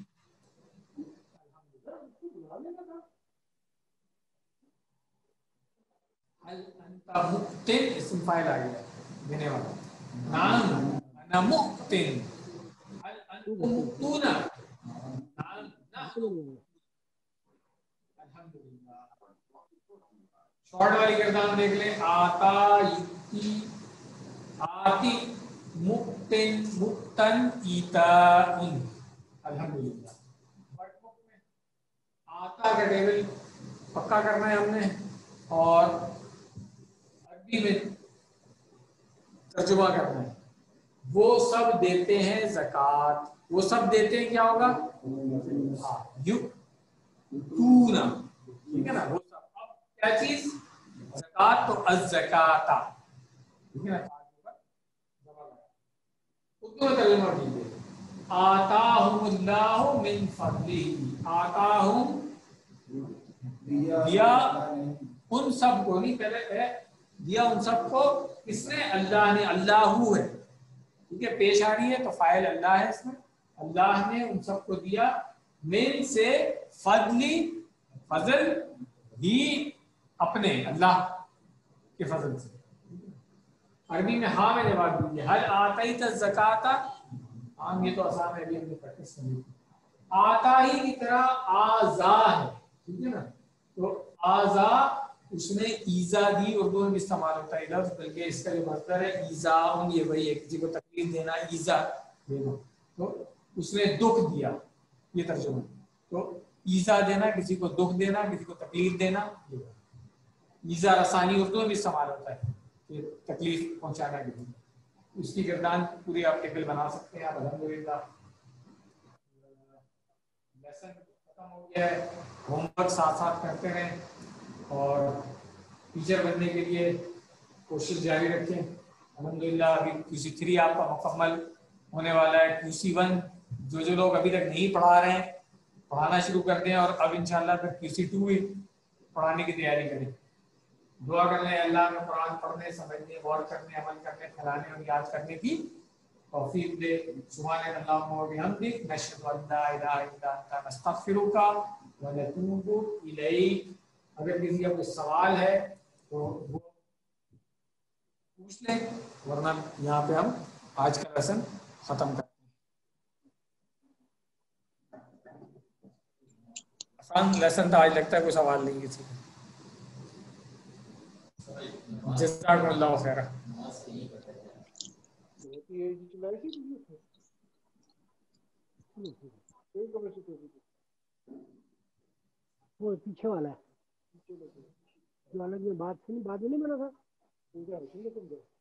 हल अंता मुक्तिन, इस्म फाइल आ गया देने वाला, नान अना मुक्तिन, हल अंतुम मुक्तूना, नान नहनु। अल्हम्दुलिल्लाह। शॉर्ट वाली गर्दान देख ले, आता, युक्ति, आति, मुक्तिन, मुक्तन, ईताइन। अल्हम्दुलिल्लाह। वर्कबुक में आता का टेबल पक्का करना है हमने, और अरबी में तर्जुमा करना है। वो सब देते हैं ज़कात, वो सब देते हैं, क्या होगा? हाँ, युक्तूना, ठीक है ना। वो सब, अब क्या चीज? ज़कात, तो अज़्ज़काता, ठीक है ना। उर्दू में तर्जुमा कीजिए, आताहुमुल्लाहु मिन फज़लिही, आताहुम दिया उन सबको, नहीं पहले है दिया उन सबको, किसने? अल्लाह ने, अल्लाहू है, ठीक है, पेश आ रही है तो फाइल अल्लाह है इसमें। अल्लाह ने उन सबको दिया, मिन से, फजली, फजल, ही अपने, अल्लाह के फजल से। अरबी में हाँ में जवाब दीजिए, हल आतैत ज़काता। हाँ, ये तो आसान है, अभी हमने प्रैक्टिस कर ली। आता ही की तरह आज़ा है, ठीक है ना। तो आज़ा, उसने ईजा दी, उर्दू में भी इस्तेमाल होता है लफ्ज़, बल्कि इसका जो मज़दर है ईजा, ये वही है, किसी को तकलीफ देना, ईजा देना। तो उसने दुख दिया, ये तर्जुमा। तो ईजा देना, किसी को दुख देना, किसी को तकलीफ देना। ईजा रसानी उर्दू में भी इस्तेमाल होता है कि तकलीफ पहुंचाना किसी को। उसकी गर्दान पूरी आप टेबल बना सकते हैं आप। अल्हम्दुलिल्लाह, लेसन खत्म हो गया है। होमवर्क साथ साथ करते रहें और टीचर बनने के लिए कोशिश जारी रखें। अल्हम्दुलिल्लाह, अभी क्यू सी थ्री आपका मुकम्मल होने वाला है। क्यू सी वन जो जो लोग अभी तक नहीं पढ़ा रहे हैं, पढ़ाना शुरू कर दें, और अब इंशाल्लाह फिर क्यू सी टू भी पढ़ाने की तैयारी करें। दुआ कर लें अल्लाह में कुरान पढ़ने, समझने, गौर करने, अमल करने, फैलाने और याद करने की तौफीक दे। सुब्हानल्लाहि व बिहम्दिही, नशहदु अन ला इलाहा इल्ला अंता, नस्तगफिरुका व नतूबु इलैक। अगर किसी का कोई सवाल है तो वो पूछ लें, वरना यहाँ पे हम आज का लेसन खत्म करते हैं। आसान लेसन था आज, लगता है कोई सवाल नहीं किसी का। जज़ाकल्लाहु खैरा। वो पीछे वाला है, जो अलग में बात सुनी, बाद में नहीं बना था।